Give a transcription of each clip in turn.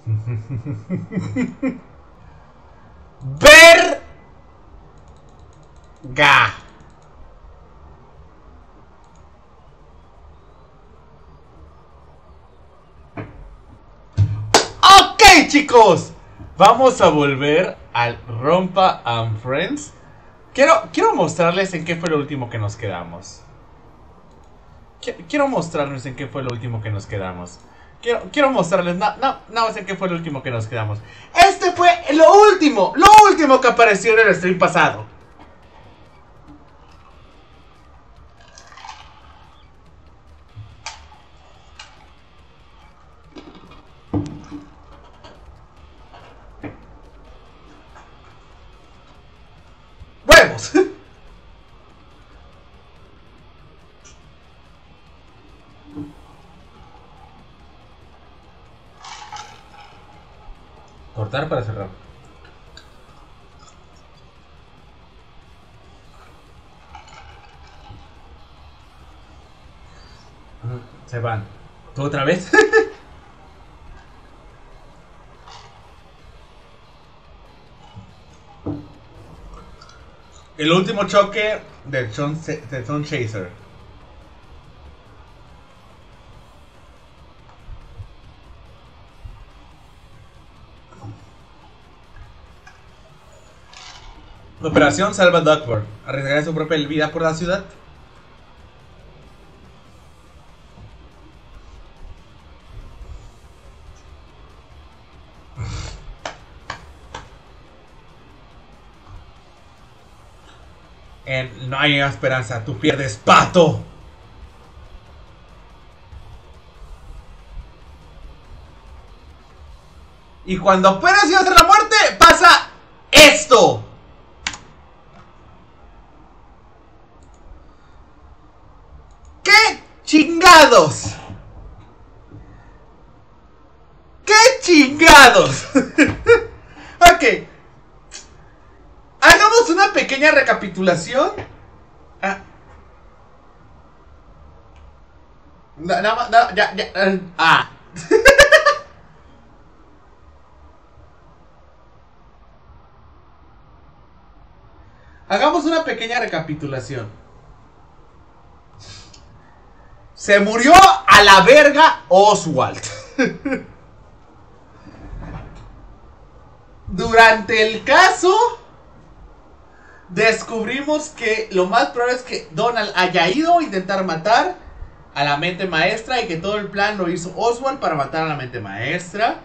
Verga. Ok, chicos, vamos a volver al Rompa and Friends. Quiero mostrarles en qué fue lo último que nos quedamos. Quiero mostrarles en qué fue lo último que nos quedamos. Quiero mostrarles nada más en qué fue lo último que nos quedamos. Este fue lo último que apareció en el stream pasado. ¡Huevos! Cortar para cerrar. Se van. ¿Tú otra vez? El último choque del Sun Chaser. Operación Salva Duckworth. ¿Arriesgará su propia vida por la ciudad? No hay esperanza, tú pierdes, pato. Y cuando apenas ibas a la muerte, pasa esto. ¿Qué chingados? ¿Qué chingados? Ok. Hagamos una pequeña recapitulación. Hagamos una pequeña recapitulación. Se murió a la verga Oswald. Durante el caso descubrimos que lo más probable es que Donald haya ido a intentar matar a la mente maestra y que todo el plan lo hizo Oswald para matar a la mente maestra.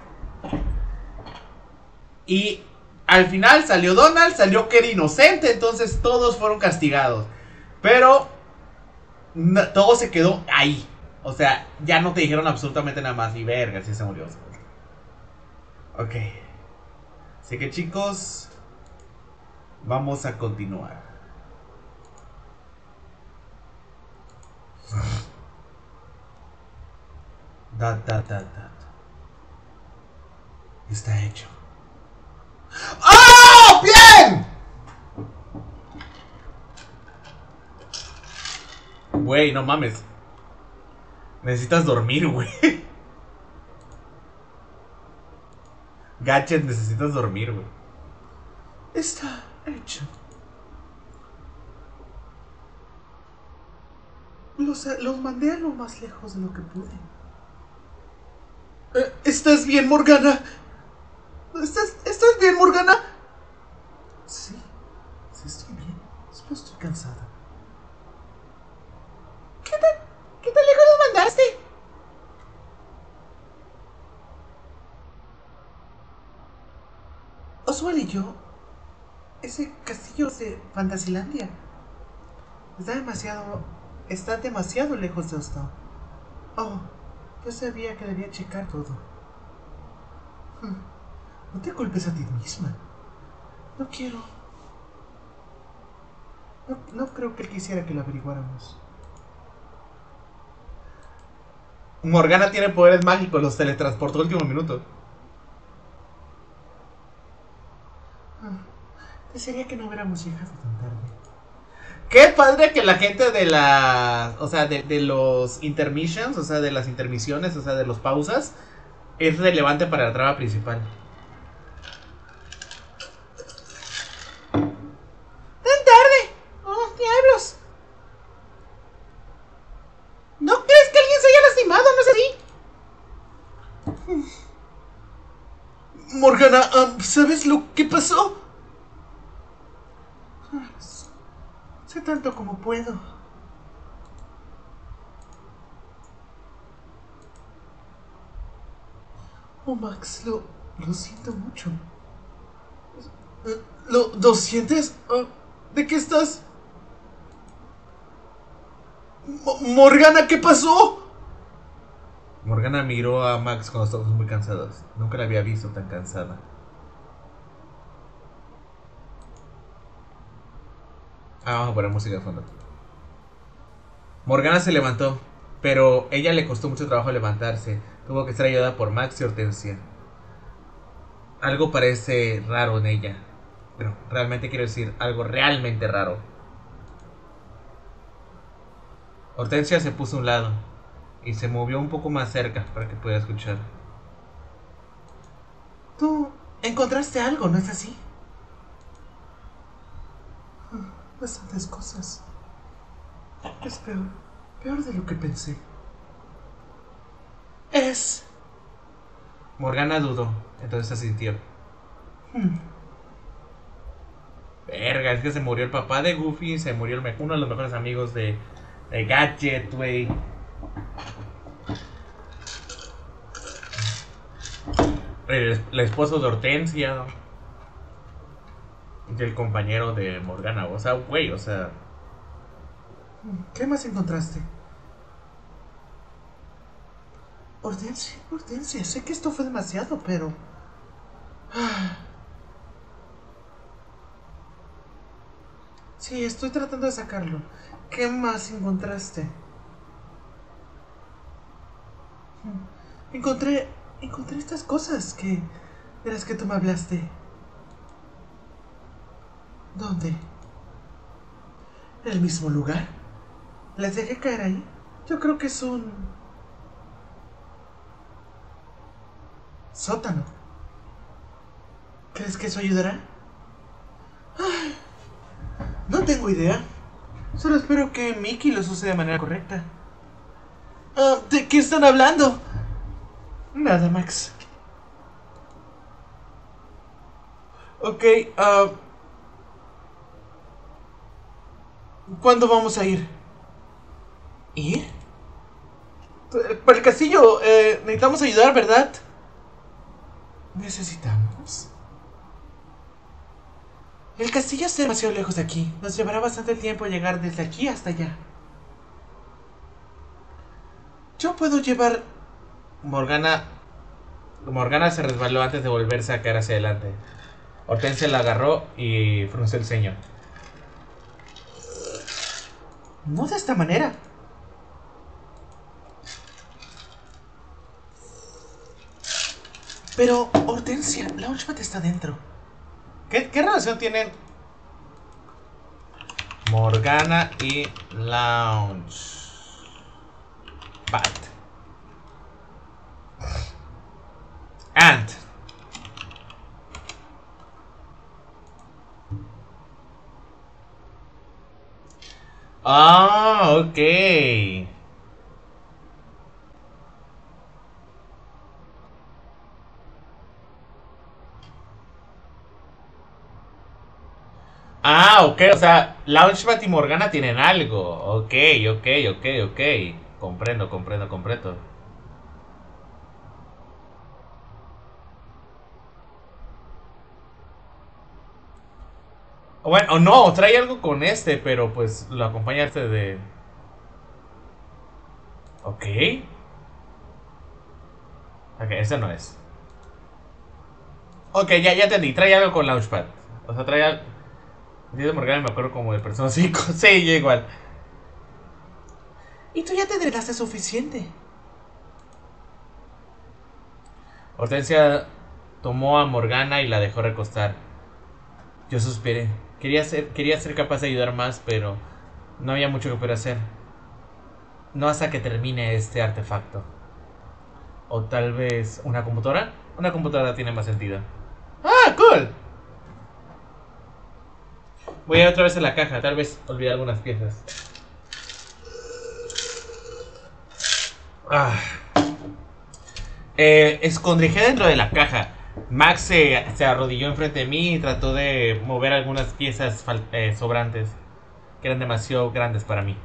Y al final salió Donald, salió que era inocente, entonces todos fueron castigados. Pero todo se quedó ahí. O sea, ya no te dijeron absolutamente nada más. Y verga, si se murió Oswald. Ok. Así que chicos, vamos a continuar. Está hecho. ¡Oh! ¡Bien! Güey, no mames. Necesitas dormir, güey. Gadget, necesitas dormir, güey. Está hecho. Los mandé a lo más lejos de lo que pude. ¿Estás bien, Morgana? ¿Estás bien, Morgana? Sí, estoy bien. Solo estoy cansada. ¿Qué tan lejos los mandaste? Oswald y yo. Ese castillo de Fantasilandia está demasiado lejos de Ostao. Oh, yo sabía que debía checar todo. No te culpes a ti misma. No quiero. No creo que él quisiera que lo averiguáramos. Morgana tiene poderes mágicos, los teletransportó al último minuto. Desearía que no hubiéramos llegado tan tarde. Qué padre que la gente de la... O sea, de los intermissions, o sea, de las intermisiones, o sea, de los pausas, es relevante para la trama principal. ¡Tan tarde! ¡Oh, diablos! ¿No crees que alguien se haya lastimado? ¿No es así? Morgana, ¿sabes lo que pasó? Sé tanto como puedo. Oh, Max, lo siento mucho. ¿Lo sientes? ¿De qué estás? Morgana, ¿qué pasó? Morgana miró a Max con los ojos muy cansados. Nunca la había visto tan cansada. Vamos a poner música de fondo. Morgana se levantó, pero ella le costó mucho trabajo levantarse. Tuvo que ser ayudada por Max y Hortensia. Algo parece raro en ella. Pero realmente quiero decir algo realmente raro. Hortensia se puso a un lado y se movió un poco más cerca para que pudiera escuchar. Tú encontraste algo, ¿no es así? Bastantes cosas. Es peor de lo que pensé. Es... Morgana dudó, entonces asintió. Verga, es que se murió el papá de Goofy, se murió uno de los mejores amigos de Gadget, güey. El esposo de Hortensia. Y el compañero de Morgana. O sea, güey, o sea... ¿Qué más encontraste? Hortensia, sé que esto fue demasiado, pero... Sí, estoy tratando de sacarlo. ¿Qué más encontraste? Encontré estas cosas de las que tú me hablaste. ¿Dónde? ¿En el mismo lugar? ¿Las dejé caer ahí? Yo creo que es un... sótano. ¿Crees que eso ayudará? No tengo idea. Solo espero que Mickey los use de manera correcta. ¿De qué están hablando? Nada, Max. Ok, ¿cuándo vamos a ir? ¿Ir? Para el castillo, necesitamos ayudar, ¿verdad? ¿Necesitamos? El castillo está demasiado lejos de aquí. Nos llevará bastante tiempo llegar desde aquí hasta allá. Yo puedo llevar... Morgana se resbaló antes de volverse a caer hacia adelante. Hortensia la agarró y frunció el ceño. No de esta manera. Pero, Hortensia, Launchpad está dentro. ¿Qué relación tienen Morgana y Launchpad? Ant. Ah, ok. Ah, ok, o sea, Launchpad y Morgana tienen algo. Ok. Comprendo. Bueno, o no, trae algo con este, pero pues lo acompaña este de... Ok. Ok, ese no es. Ok, ya entendí, trae algo con Launchpad. O sea, trae algo... Dice Morgana, me acuerdo como de Persona 5. Sí, yo igual. Y tú ya te drenaste suficiente. Hortensia tomó a Morgana y la dejó recostar. Yo suspiré. Quería ser capaz de ayudar más, pero no había mucho que poder hacer. No hasta que termine este artefacto. O tal vez una computadora. Una computadora tiene más sentido. ¡Ah, cool! Voy a ir otra vez a la caja. Tal vez olvidé algunas piezas. Escondrijé dentro de la caja. Max se arrodilló enfrente de mí y trató de mover algunas piezas sobrantes que eran demasiado grandes para mí.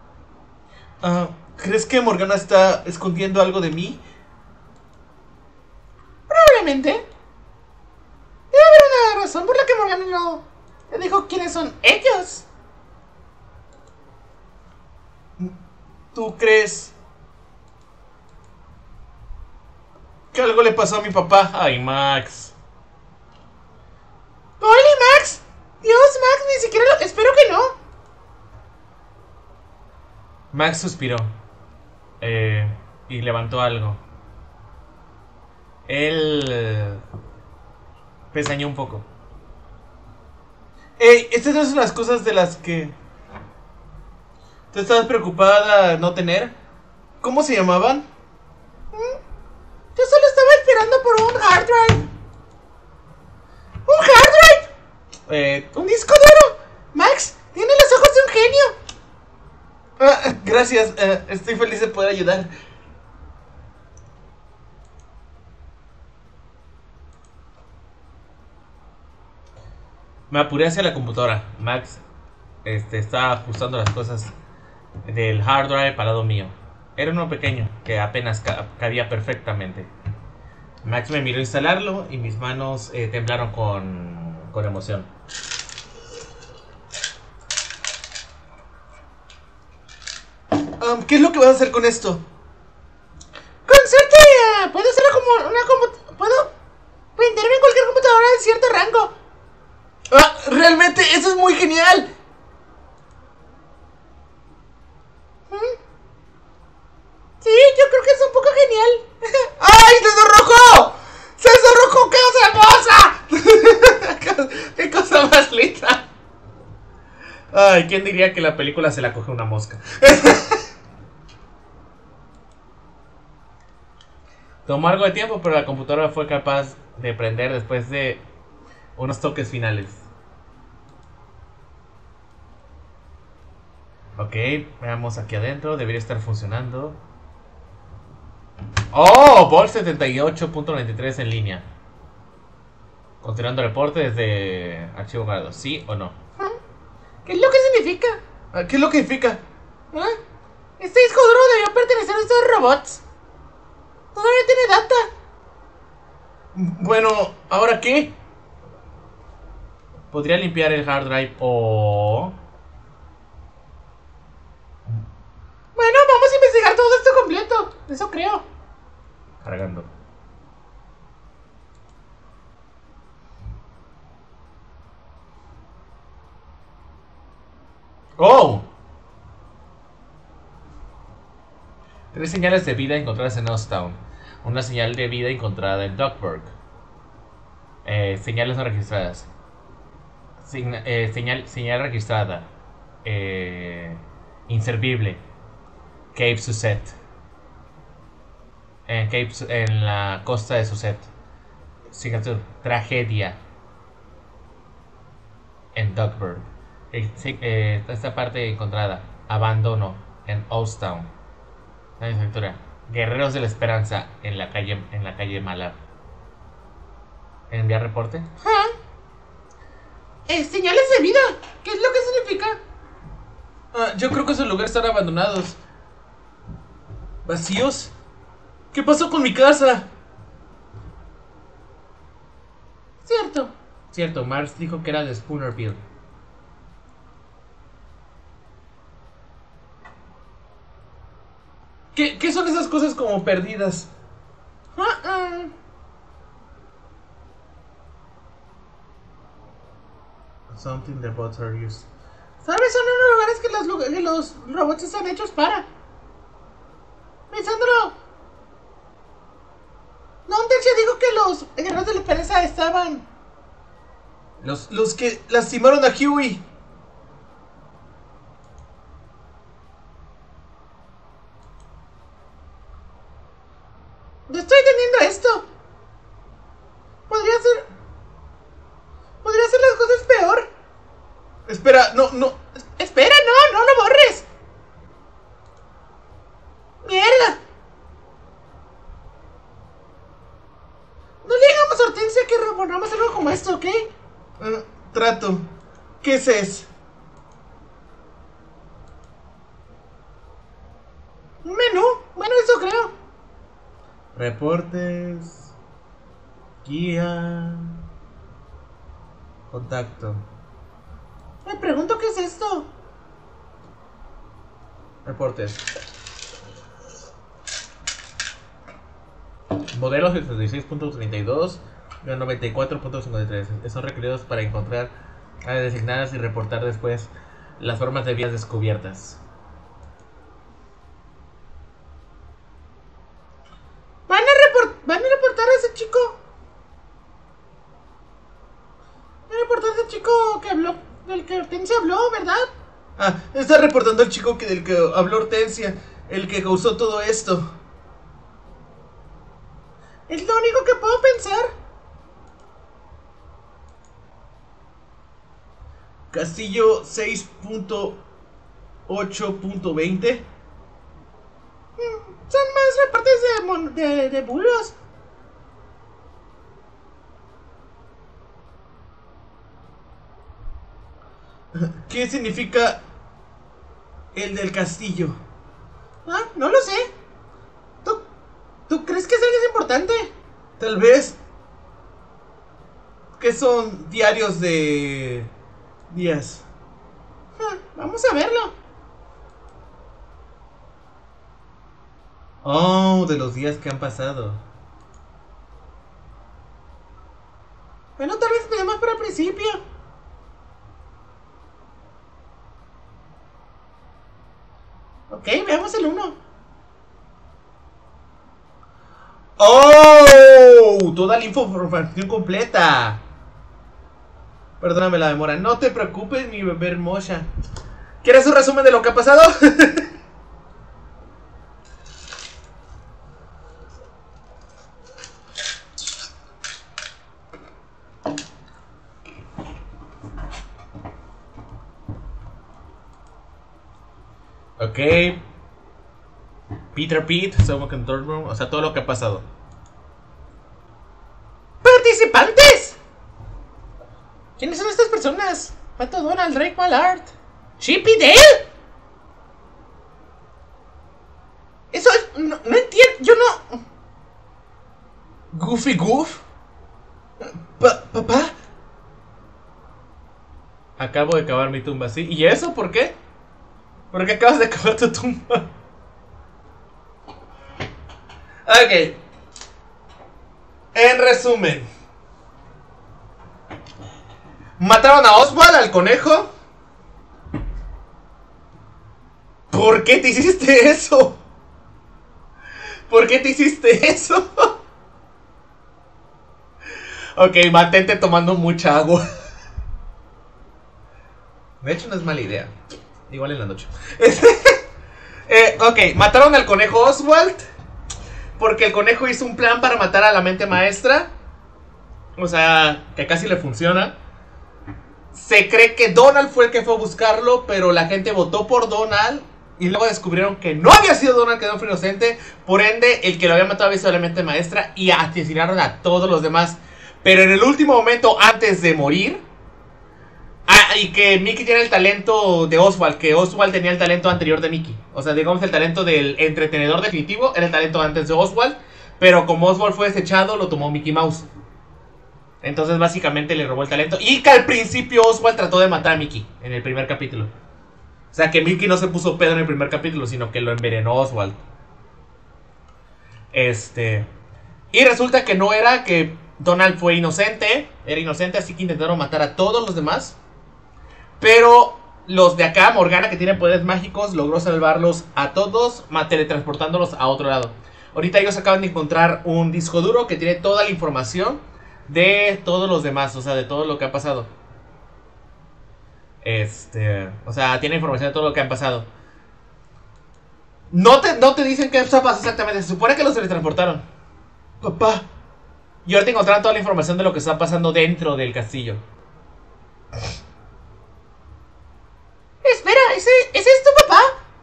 ¿Crees que Morgana está escondiendo algo de mí? Probablemente. Debe haber una razón por la que Morgana no te dijo quiénes son ellos. ¿Tú crees que algo le pasó a mi papá? Ay, Max. ¡Hola, Max! Dios, Max, ni siquiera lo... Espero que no. Max suspiró. Y levantó algo. Él pestañeó un poco. Estas no son las cosas de las que tú estabas preocupada no tener. ¿Cómo se llamaban? Yo solo estaba esperando por un hard drive. ¿Un hard drive? ¿Un disco duro? Max, tiene los ojos de un genio. Gracias, estoy feliz de poder ayudar. Me apuré hacia la computadora. Max estaba ajustando las cosas del hard drive al lado mío. Era uno pequeño que apenas cabía perfectamente. Max me miró instalarlo y mis manos temblaron con emoción. ¿Qué es lo que vas a hacer con esto? Con suerte, puedo hacerlo como una computadora. Puedo venderme en cualquier computadora de cierto rango. Realmente, eso es muy genial. Sí, yo creo que es un poco genial. ¡Ay, se sonrojó! ¡Se sonrojó! ¡Qué cosa hermosa! ¡Qué cosa más linda! Ay, ¿quién diría que la película se la coge una mosca? Tomó algo de tiempo, pero la computadora fue capaz de prender después de unos toques finales. Ok, veamos aquí adentro. Debería estar funcionando. ¡Oh! Vol 78.93 en línea. Continuando el reporte desde archivo guardado. ¿Sí o no? ¿Qué es lo que significa? ¿Qué es lo que significa? Este disco duro debió pertenecer a estos robots. Todavía tiene data. Bueno, ¿ahora qué? Podría limpiar el hard drive o... Bueno, vamos a investigar todo esto completo. Eso creo. Cargando. ¡Oh! 3 señales de vida encontradas en Osttown. Una señal de vida encontrada en Duckburg. Señales no registradas. Señal registrada. Inservible. Cape Suzette. En la costa de Suzette. Singapur. Tragedia. En Duckburg. Esta parte encontrada. Abandono. En Osttown. La escritura. Guerreros de la Esperanza. En la calle Malab. ¿Enviar reporte? Señales de vida. ¿Qué es lo que significa? Yo creo que esos lugares están abandonados. ¿Vacíos? ¿Qué pasó con mi casa? Cierto, Mars dijo que era de Spoonerville. ¿Qué son esas cosas como perdidas? Something the bots are used. ¿Sabes? Son los lugares que los robots están hechos para. Pensándolo. No, Tercia dijo que los guerreros de la esperanza estaban. Los que lastimaron a Huey. No estoy entendiendo esto. Podría ser las cosas peor. Espera, no. Espera, no lo borres. Mierda. No le digamos a Hortensia que reponamos algo como esto, ¿ok? Trato. ¿Qué es eso? Un menú. Bueno, eso creo. Reportes. Guía. Contacto. Me pregunto qué es esto. Reportes. Modelos 76.32 y 94.53. Son requeridos para encontrar áreas designadas y reportar después las formas de vías descubiertas. ¿Van a reportar a ese chico? Van a reportar a ese chico que habló, del que Hortensia habló, ¿verdad? Ah, está reportando al chico del que habló Hortensia, el que causó todo esto. Es lo único que puedo pensar. Castillo 6.8.20. Son más reportes de bulos. ¿Qué significa el del castillo? Ah, no lo sé. ¿Tú crees que es algo importante? Tal vez. ¿Qué son diarios de días? Vamos a verlo. Oh, de los días que han pasado. Bueno, tal vez empecemos por el principio. Ok, veamos el 1. ¡Oh! Toda la información completa. Perdóname la demora. No te preocupes, mi bebé hermosa. ¿Quieres un resumen de lo que ha pasado? Ok. Peter Pete, Someone Control Room, o sea, todo lo que ha pasado. ¡Participantes! ¿Quiénes son estas personas? Pato Donald, Drake Ballard, Chip y Dale. Eso es, no entiendo, yo no. Goofy Goof. Papá. Acabo de cavar mi tumba, ¿sí? ¿Y eso por qué? ¿Por qué acabas de cavar tu tumba? Ok. En resumen, mataron a Oswald, al conejo. ¿Por qué te hiciste eso? ¿Por qué te hiciste eso? Ok, mantente tomando mucha agua. De hecho no es mala idea. Igual en la noche. Ok, mataron al conejo Oswald porque el conejo hizo un plan para matar a la mente maestra. O sea, que casi le funciona. Se cree que Donald fue el que fue a buscarlo, pero la gente votó por Donald y luego descubrieron que no había sido Donald, que no fue inocente. Por ende, el que lo había matado había sido la mente maestra y asesinaron a todos los demás. Pero en el último momento, antes de morir, y que Mickey tiene el talento de Oswald, que Oswald tenía el talento anterior de Mickey. O sea, digamos, el talento del entretenedor definitivo era el talento antes de Oswald, pero como Oswald fue desechado, lo tomó Mickey Mouse. Entonces básicamente le robó el talento. Y que al principio Oswald trató de matar a Mickey en el primer capítulo. O sea, que Mickey no se puso pedo en el primer capítulo, sino que lo envenenó Oswald. Y resulta que no era, que Donald fue inocente. Era inocente, así que intentaron matar a todos los demás. Pero los de acá, Morgana, que tiene poderes mágicos, logró salvarlos a todos, teletransportándolos a otro lado. Ahorita ellos acaban de encontrar un disco duro que tiene toda la información de todos los demás, o sea, de todo lo que ha pasado. O sea, tiene información de todo lo que han pasado. No te dicen qué pasó exactamente. Se supone que los teletransportaron. Papá. Y ahora te encontraron toda la información de lo que está pasando dentro del castillo. Espera, ¿ese es tu papá?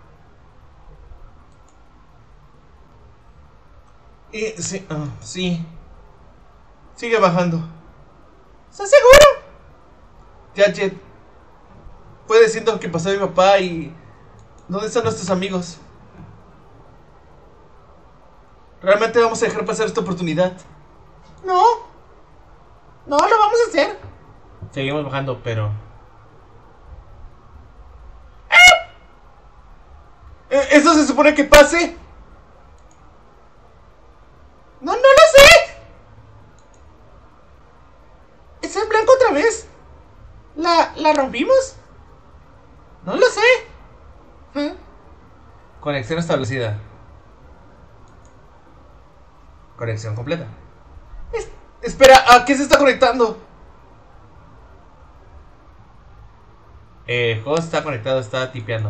Sí, sí. Sigue bajando. ¿Estás seguro? Gadget. Puedes decir lo que pasó a mi papá y... ¿Dónde están nuestros amigos? ¿Realmente vamos a dejar pasar esta oportunidad? No. No, lo vamos a hacer. Seguimos bajando, pero... ¿Eso se supone que pase? No lo sé. ¿Es en blanco otra vez? ¿La rompimos? No lo sé. Conexión establecida. Conexión completa. Espera, ¿a qué se está conectando? El juego está conectado, está tipeando.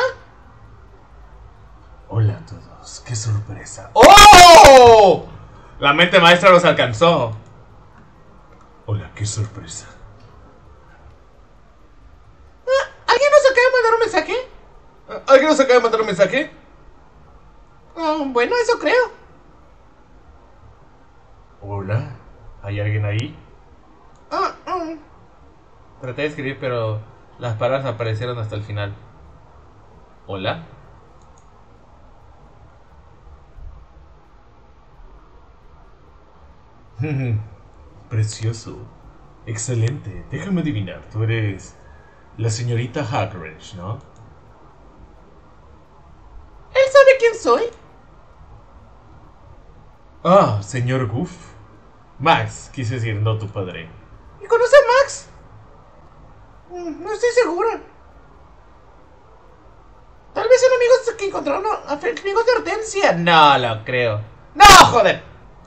Hola a todos, qué sorpresa. ¡Oh! La mente maestra los alcanzó. Hola, qué sorpresa. ¿Alguien nos acaba de mandar un mensaje? ¿Alguien nos acaba de mandar un mensaje? Bueno, eso creo. Hola, ¿hay alguien ahí? Traté de escribir, pero las palabras aparecieron hasta el final. ¿Hola? Precioso. Excelente. Déjame adivinar. Tú eres la señorita Hagridge, ¿no? ¿Él sabe quién soy? Ah, señor Goof. Max, quise decir, no tu padre. ¿Y conoce a Max? No estoy segura. Tal vez son amigos que encontraron amigos de Hortensia. No lo creo. ¡No, joder!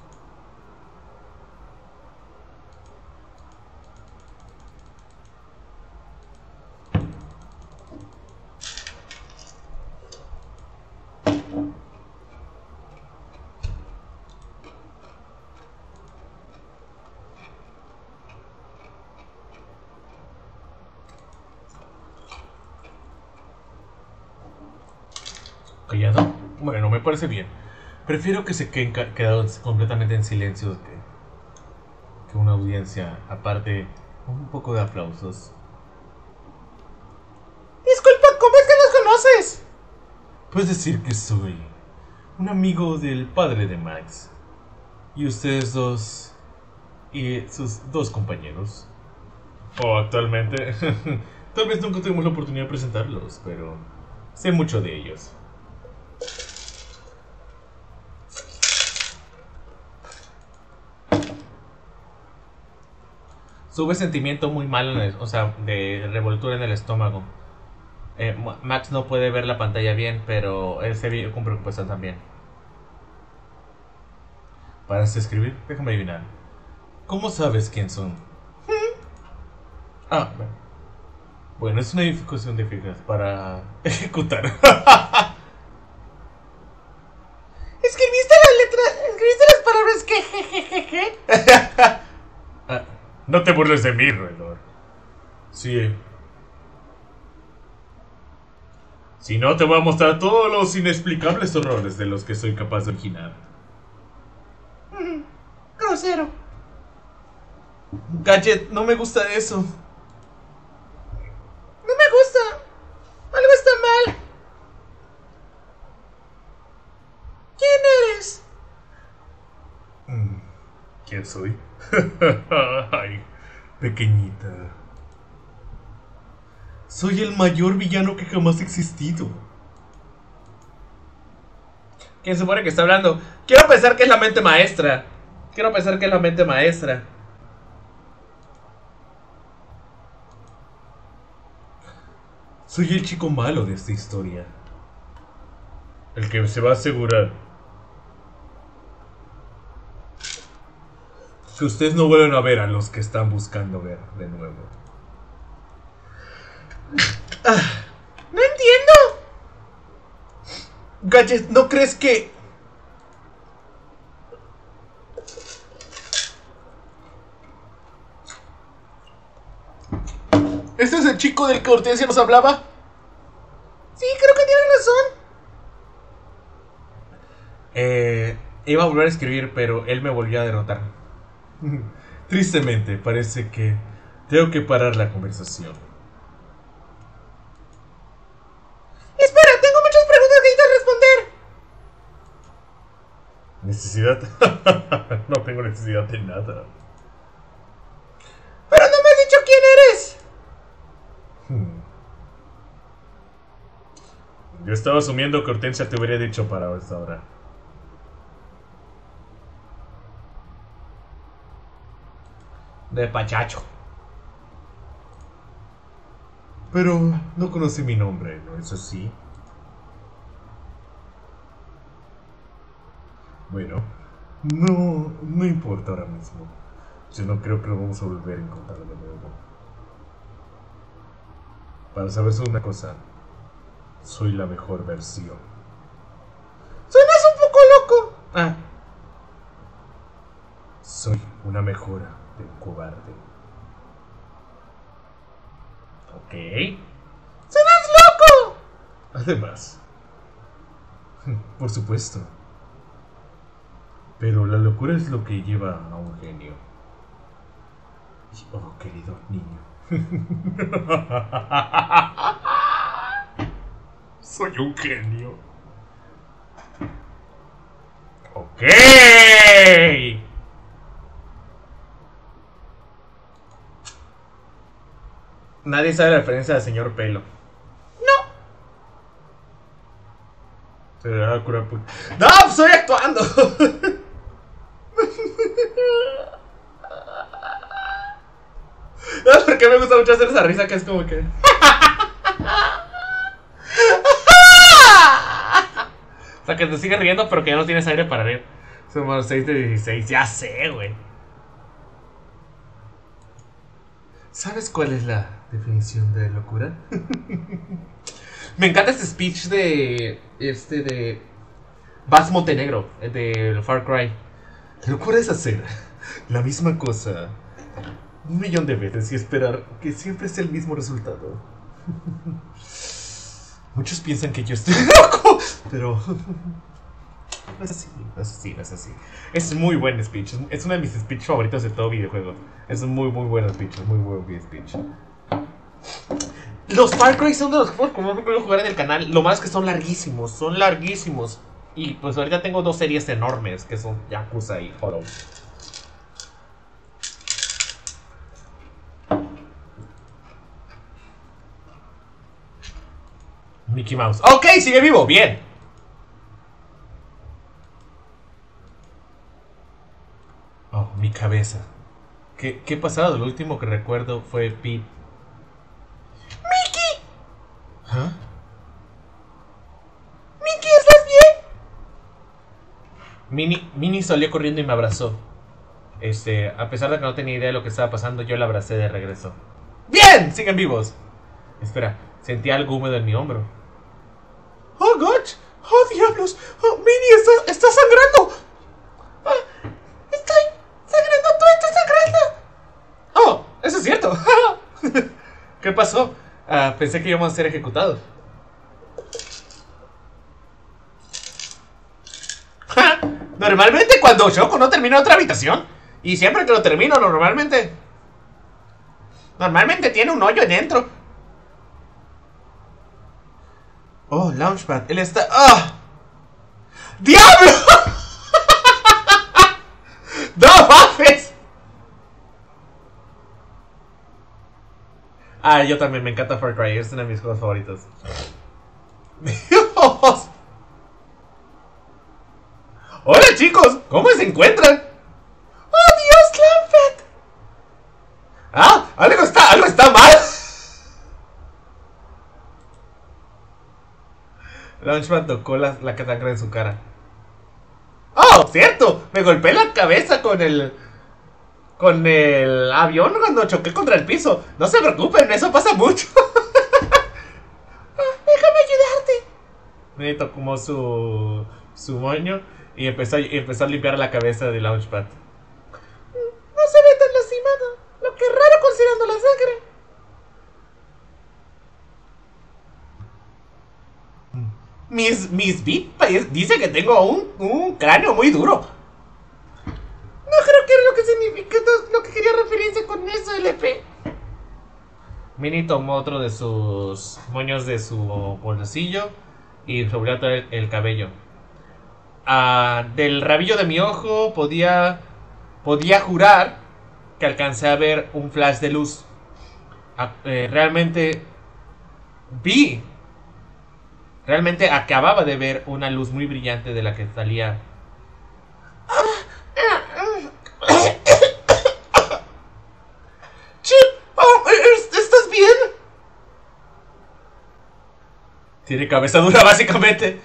¿Callado? Bueno, me parece bien. Prefiero que se queden quedados completamente en silencio que una audiencia, aparte, un poco de aplausos. Disculpa, ¿cómo es que nos conoces? Puedes decir que soy un amigo del padre de Max. Y ustedes dos y sus dos compañeros. O actualmente. Tal vez nunca tuvimos la oportunidad de presentarlos, pero sé mucho de ellos. Sube sentimiento muy malo, o sea, de revoltura en el estómago. Max no puede ver la pantalla bien, pero él se ve con preocupación también. ¿Paras de escribir? Déjame adivinar. ¿Cómo sabes quién son? Bueno. Bueno, es una dificultad de fijas para ejecutar. ¿Escribiste las letras? ¿Escribiste las palabras que jejejeje? No te burles de mí, roedor. Sí. Si no, te voy a mostrar todos los inexplicables horrores de los que soy capaz de originar. Grosero. Gadget, no me gusta eso. No me gusta. Algo está mal. ¿Quién eres? ¿Quién soy? Ay, pequeñita. Soy el mayor villano que jamás ha existido. ¿Quién se supone que está hablando? Quiero pensar que es la mente maestra. Soy el chico malo de esta historia. El que se va a asegurar que ustedes no vuelvan a ver a los que están buscando ver de nuevo. No entiendo. Gadget, ¿no crees que ¿Este es el chico del que Hortensia nos hablaba? Sí, creo que tiene razón. Iba a volver a escribir, pero él me volvió a derrotar. Tristemente, parece que tengo que parar la conversación. Espera, tengo muchas preguntas que necesitas responder. ¿Necesidad? No tengo necesidad de nada. Pero no me has dicho quién eres. Yo estaba asumiendo que Hortensia te hubiera dicho para esta hora. De pachacho. Pero no conocí mi nombre, ¿no es así? Bueno, no importa ahora mismo. Yo no creo que lo vamos a volver a encontrar de nuevo. Para saber solo una cosa, soy la mejor versión. Suenas un poco loco. Ah. Soy una mejora de un cobarde. Ok. ¡Suenas loco! Además, por supuesto. Pero la locura es lo que lleva a un genio. Oh, querido niño. Soy un genio. Ok. Nadie sabe la referencia al señor Pelo. No. No, estoy actuando. No, porque me gusta mucho hacer esa risa que es como que... O sea, que te sigue riendo, pero que ya no tienes aire para reír. Somos 6 de 16, ya sé, güey. ¿Sabes cuál es la definición de locura? Me encanta este speech de Bas Montenegro, de Far Cry. La locura es hacer la misma cosa 1.000.000 de veces y esperar que siempre sea el mismo resultado. Muchos piensan que yo estoy loco, pero no es así, no es así, no es así. Es muy buen speech, es uno de mis speech favoritos de todo videojuego. Es un muy buen speech, muy buen speech. Los Far Cry son de los juegos que más puedo jugar en el canal. Lo malo es que son larguísimos. Y pues ahorita tengo 2 series enormes que son Yakuza y Hollow. Mickey Mouse. Ok, sigue vivo, bien. Oh, mi cabeza. ¿Qué pasado? Lo último que recuerdo fue Pete. ¡Mickey! ¿Ah? ¡Mickey, estás bien! Minnie salió corriendo y me abrazó. A pesar de que no tenía idea de lo que estaba pasando, yo la abracé de regreso. ¡Bien! ¡Siguen vivos! Espera, sentí algo húmedo en mi hombro. ¡Oh, gosh! ¡Oh, diablos! ¡Oh, Minnie, está sangrando! ¡Estoy sangrando! ¡Tú estás sangrando! ¡Oh! ¡Eso es cierto! ¿Qué pasó? Pensé que íbamos a ser ejecutados. Normalmente cuando Shoko no termina otra habitación, y siempre que lo termino, normalmente tiene un hoyo dentro. Oh, Launchpad, él está... ¡Ah! ¡Diablo! ¡No mames! Yo también me encanta Far Cry, es uno de mis juegos favoritos. ¡Dios! ¡Hola, chicos! ¿Cómo se encuentran? ¡Oh, Dios, Launchpad! Algo está mal. Launchpad tocó la catacra de su cara. ¡Oh, cierto! Me golpeé la cabeza con el avión cuando choqué contra el piso. No se preocupen, eso pasa mucho. Déjame ayudarte. Me tocó su moño y empezó a limpiar la cabeza de Launchpad. No se ve tan lastimado, lo que es raro considerando la sangre. Miss B dice que tengo un cráneo muy duro. No creo que es lo que significa, lo que quería referirse con eso, LP. Minnie tomó otro de sus moños de su bolsillo y volvió a traer el cabello. Del rabillo de mi ojo podía jurar que alcancé a ver un flash de luz. Realmente acababa de ver una luz muy brillante de la que salía. Chip, ¿estás bien? Tiene cabeza dura, básicamente.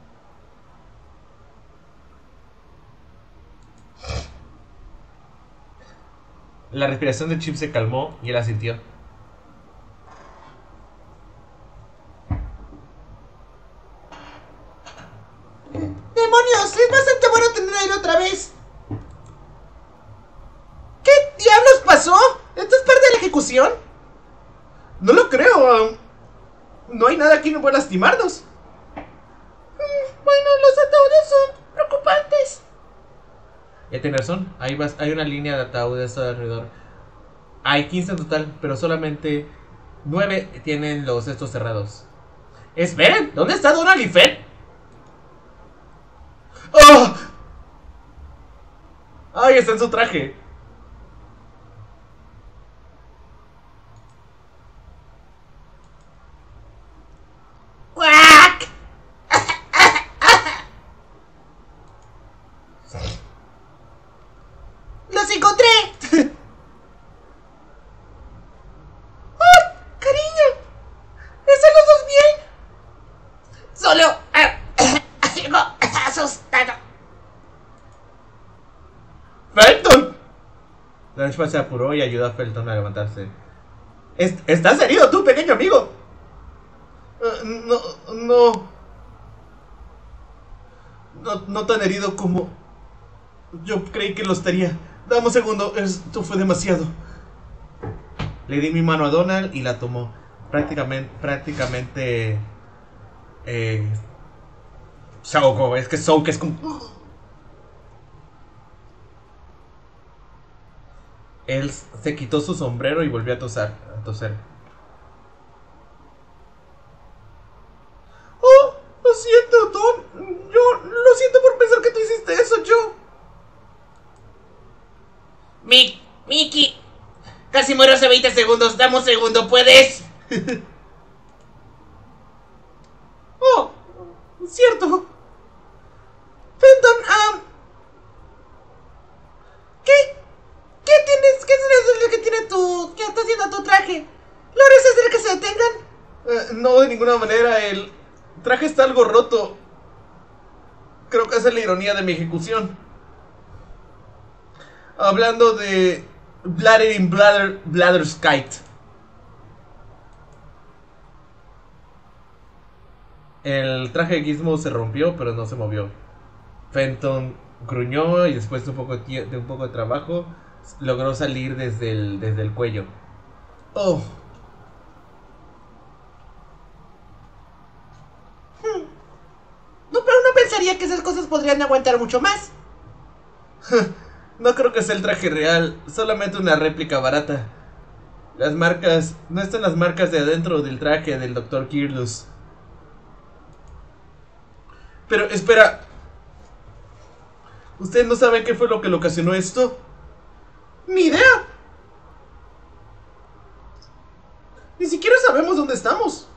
La respiración de Chip se calmó y él asintió. ¡Demonios! Es bastante bueno tener aire otra vez. ¿Qué diablos pasó? ¿Esto es parte de la ejecución? No lo creo. No hay nada aquí que pueda lastimarnos. Bueno, los ataúdes son preocupantes. Ya tienes razón. Hay una línea de ataúdes alrededor. Hay 15 en total, pero solamente 9 tienen los cestos cerrados. Esperen, ¿dónde está Donald y Fed? ¡Oh! ¡Ay, está en su traje! ¡Quack! ¡Los encontré! ¡Oh, cariño! ¿Están los dos bien? Solo algo asustado. ¡Felton! Lunchpad se apuró y ayudó a Felton a levantarse. ¿Estás herido tú, pequeño amigo? No tan herido como yo creí que lo estaría. Dame un segundo, esto fue demasiado. Le di mi mano a Donald y la tomó. Prácticamente se ahogó. Es que Soak es como... Él se quitó su sombrero y volvió a toser. Oh, lo siento, Don. Yo lo siento por pensar que tú hiciste eso, yo. Mickey, casi muero hace 20 segundos. Dame un segundo, ¿puedes? Oh, cierto. Fenton, ¿Qué tienes? ¿Qué es lo que tiene tu... ¿Qué está haciendo tu traje? ¿Logras hacer que se detengan? No, de ninguna manera. El traje está algo roto. Creo que esa es la ironía de mi ejecución. Hablando de Bladder in Bladder's Kite. El traje de Gizmo se rompió, pero no se movió. Fenton gruñó y después de un poco de trabajo logró salir desde el cuello. Oh. No, pero uno pensaría que esas cosas podrían aguantar mucho más. No creo que sea el traje real, solamente una réplica barata. Las marcas... No están las marcas de adentro del traje del Dr. Kirlus. Pero, espera. ¿Ustedes no saben qué fue lo que le ocasionó esto? ¡Ni idea! Ni siquiera sabemos dónde estamos.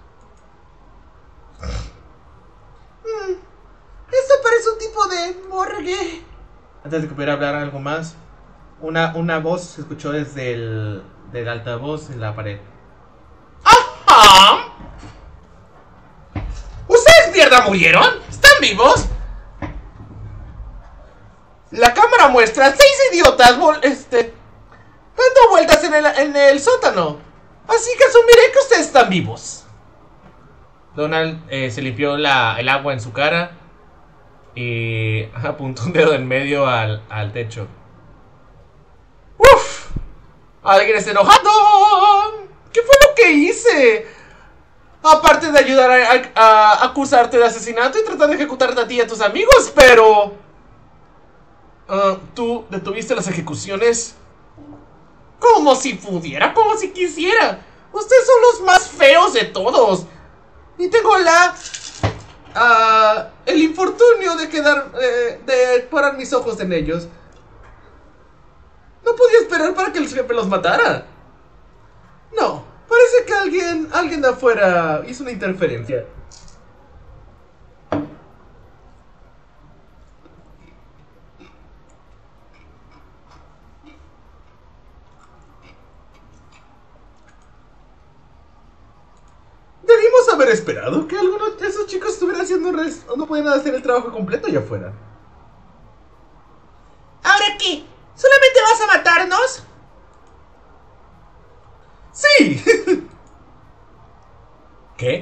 Esto parece un tipo de morgue. Antes de que pudiera hablar algo más, una voz se escuchó desde el altavoz en la pared. ¡Ajá! ¿Ustedes mierda murieron? ¿Están vivos? La cámara muestra 6 idiotas dando vueltas en el sótano. Así que asumiré que ustedes están vivos. Donald se limpió el agua en su cara y apuntó un dedo en medio al techo. ¡Uf! ¡Alguien está enojado! ¿Qué fue lo que hice? Aparte de ayudar a acusarte de asesinato y tratar de ejecutarte a ti y a tus amigos, pero... tú detuviste las ejecuciones como si pudiera, como si quisiera. Ustedes son los más feos de todos. Y tengo el infortunio de parar mis ojos en ellos. No podía esperar para que el jefe los matara. No, parece que alguien de afuera hizo una interferencia. Debimos haber esperado que algunos de esos chicos estuvieran haciendo no pueden hacer el trabajo completo allá afuera. ¿Ahora qué? ¿Solamente vas a matarnos? ¡Sí! ¿Qué?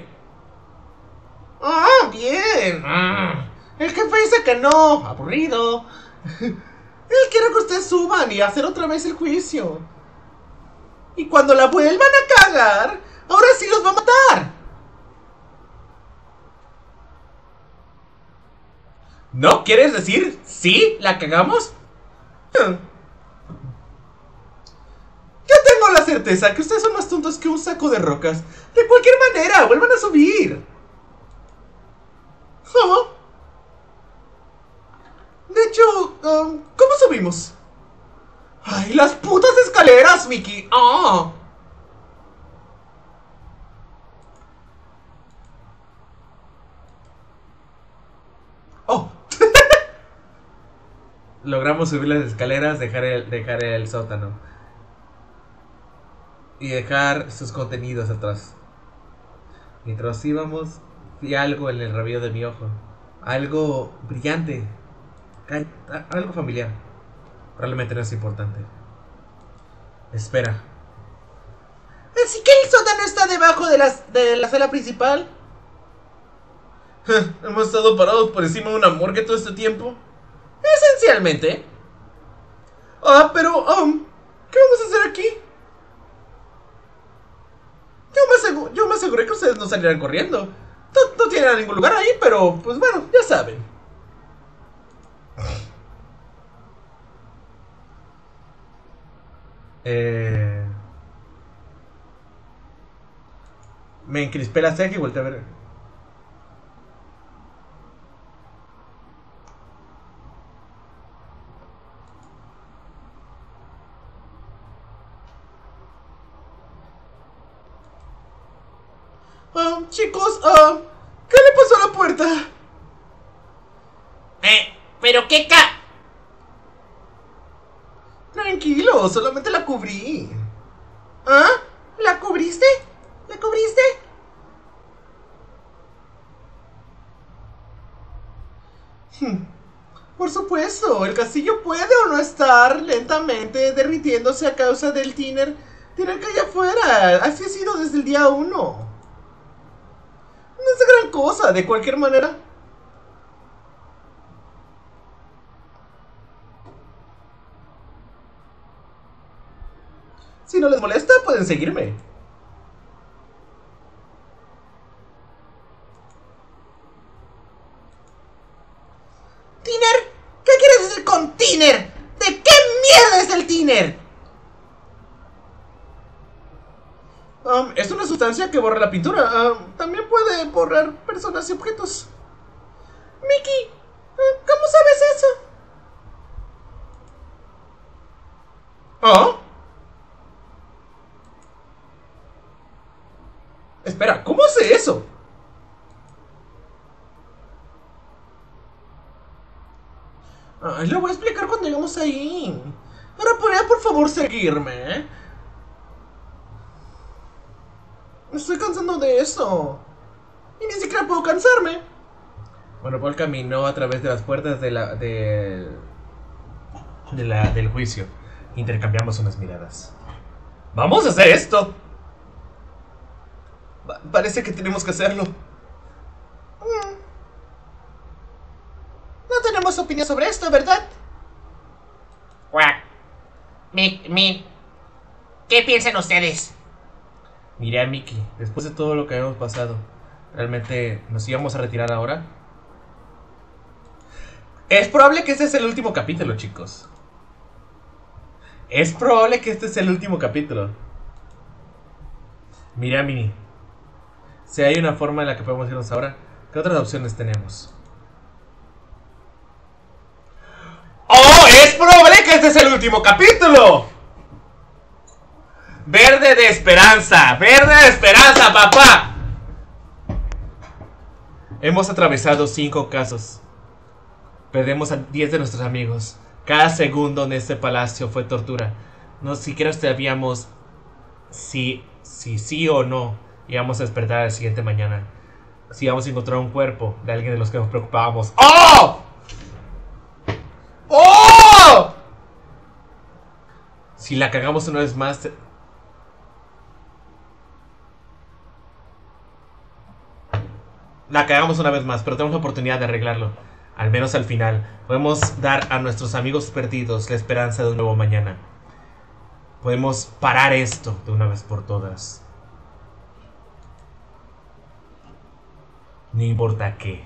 ¡Ah, bien! El jefe dice que no. Aburrido. Él quiere que ustedes suban y hacer otra vez el juicio. Y cuando la vuelvan a cagar, ahora sí los va a matar. ¿No quieres decir sí la cagamos? Yo tengo la certeza que ustedes son más tontos que un saco de rocas. De cualquier manera, vuelvan a subir. De hecho, ¿cómo subimos? ¡Ay, las putas escaleras, Mickey! ¡Ah! ¡Oh! Logramos subir las escaleras, dejar el sótano. Y dejar sus contenidos atrás. Mientras íbamos, vi algo en el rabillo de mi ojo. Algo brillante. Algo familiar. Probablemente no es importante. Espera. ¿Así que el sótano está debajo de la sala principal? ¿Hemos estado parados por encima de una morgue todo este tiempo? Esencialmente. Pero, ¿qué vamos a hacer aquí? Yo me aseguré que ustedes no salieran corriendo. No tienen a ningún lugar ahí, pero, pues bueno, ya saben. Me encrispé la ceja y volteé a ver. Chicos, ¿qué le pasó a la puerta? ¿Pero qué Tranquilo, solamente la cubrí. ¿Ah? ¿La cubriste? ¿La cubriste? Por supuesto, el castillo puede o no estar lentamente derritiéndose a causa del tiner que hay afuera. Así ha sido desde el día 1. No es gran cosa, de cualquier manera. Si no les molesta, pueden seguirme. ¿Tiner? ¿Qué quieres decir con tiner? ¿De qué mierda es el tiner? Es una sustancia que borra la pintura. También puede borrar personas y objetos. Mickey, ¿cómo sabes eso? Espera, ¿cómo sé eso? Lo voy a explicar cuando lleguemos ahí. Ahora, ¿podría por favor seguirme? Me estoy cansando de eso. Y ni siquiera puedo cansarme. Bueno, Paul caminó a través de las puertas del juicio. Intercambiamos unas miradas. ¡Vamos a hacer esto! Parece que tenemos que hacerlo. No tenemos opinión sobre esto, ¿verdad? ¿Qué piensan ustedes? Miré a Mickey. Después de todo lo que habíamos pasado, ¿realmente nos íbamos a retirar ahora? Es probable que este es el último capítulo, chicos. Es probable que este es el último capítulo. Miré a Minnie. Si hay una forma en la que podemos irnos ahora, ¿qué otras opciones tenemos? ¡Oh! ¡Es probable que este es el último capítulo! ¡Verde de esperanza! ¡Verde de esperanza, papá! Hemos atravesado 5 casos. Perdemos a 10 de nuestros amigos. Cada segundo en este palacio fue tortura. No siquiera sabíamos si sí o no íbamos a despertar al siguiente mañana. Si íbamos a encontrar un cuerpo de alguien de los que nos preocupábamos. ¡Oh! ¡Oh! Si la cagamos una vez más... La cagamos una vez más, pero tenemos la oportunidad de arreglarlo. Al menos al final. Podemos dar a nuestros amigos perdidos la esperanza de un nuevo mañana. Podemos parar esto de una vez por todas. No importa qué.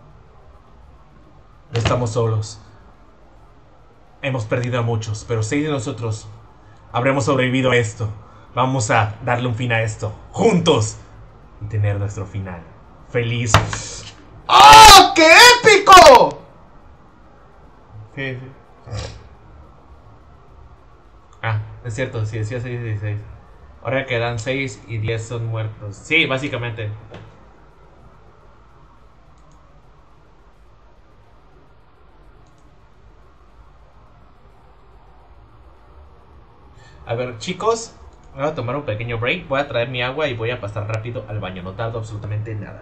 No estamos solos. Hemos perdido a muchos, pero 6 de nosotros habremos sobrevivido a esto. Vamos a darle un fin a esto. Juntos. Y tener nuestro final. Feliz. ¡Oh, qué épico! Sí. Ah, es cierto, sí, decía 6 y 16. Ahora quedan 6 y 10 son muertos. Sí, básicamente. A ver, chicos, voy a tomar un pequeño break. Voy a traer mi agua y voy a pasar rápido al baño. No tardo absolutamente nada.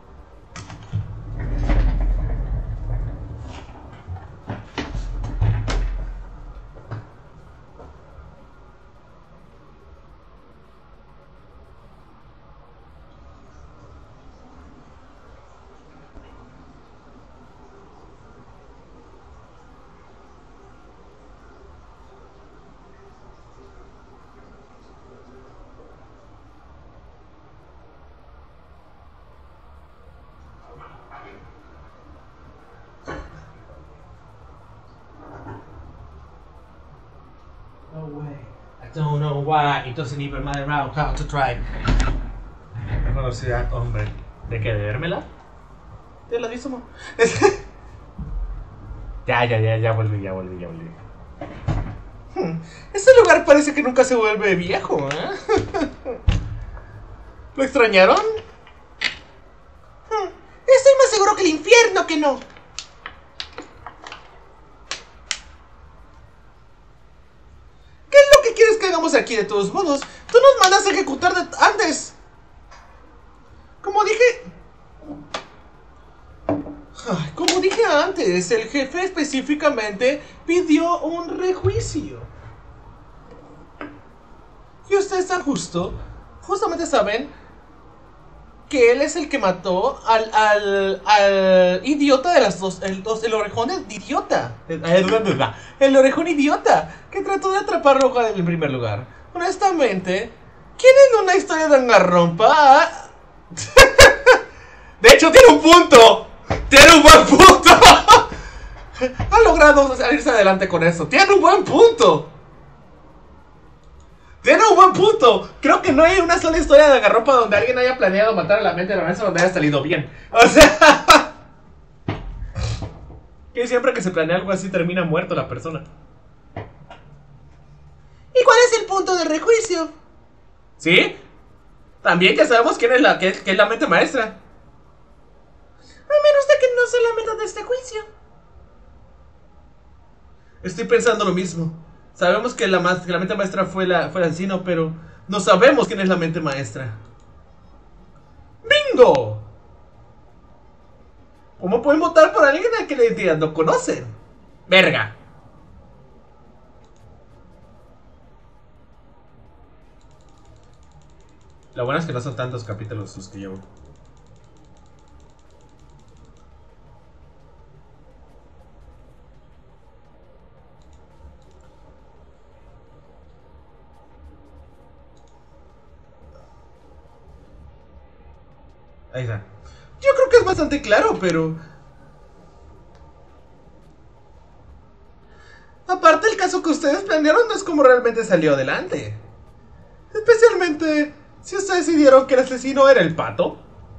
No way. I don't know why it doesn't even matter how to try. Velocidad, hombre. ¿De qué? ¿De vérmela? ¿Te lo dices, amor? Ya volví. Este lugar parece que nunca se vuelve viejo, ¿eh? ¿Lo extrañaron? Estoy más seguro que el infierno que no. ¿Qué es lo que quieres que hagamos aquí de todos modos? Tú nos mandas a ejecutar antes. Como dije antes, el jefe específicamente pidió un rejuicio. Y ustedes tan justamente saben que él es el que mató al idiota de las dos, el orejón idiota. El orejón idiota que trató de atraparlo en primer lugar. Honestamente, ¿quién en una historia tan garrompa? De hecho, tiene un punto. Tiene un buen punto. Ha logrado salirse adelante con eso. Tiene un buen punto. Creo que no hay una sola historia de garropa donde alguien haya planeado matar a la mente de la mesa donde haya salido bien. O sea, Que siempre que se planea algo así termina muerto la persona. ¿y cuál es el punto del rejuicio? ¿Sí? También ya sabemos quién es que es la mente maestra. A menos de que no sea la meta de este juicio. Estoy pensando lo mismo. Sabemos que la mente maestra fue el asesino, pero no sabemos quién es la mente maestra. ¡Bingo! ¿Cómo pueden votar por alguien al que la identidad no conocen? Verga. Lo bueno es que no son tantos capítulos los que llevo. Ahí está. Yo creo que es bastante claro, pero... Aparte, el caso que ustedes planearon no es como realmente salió adelante. Especialmente si ustedes decidieron que el asesino era el pato.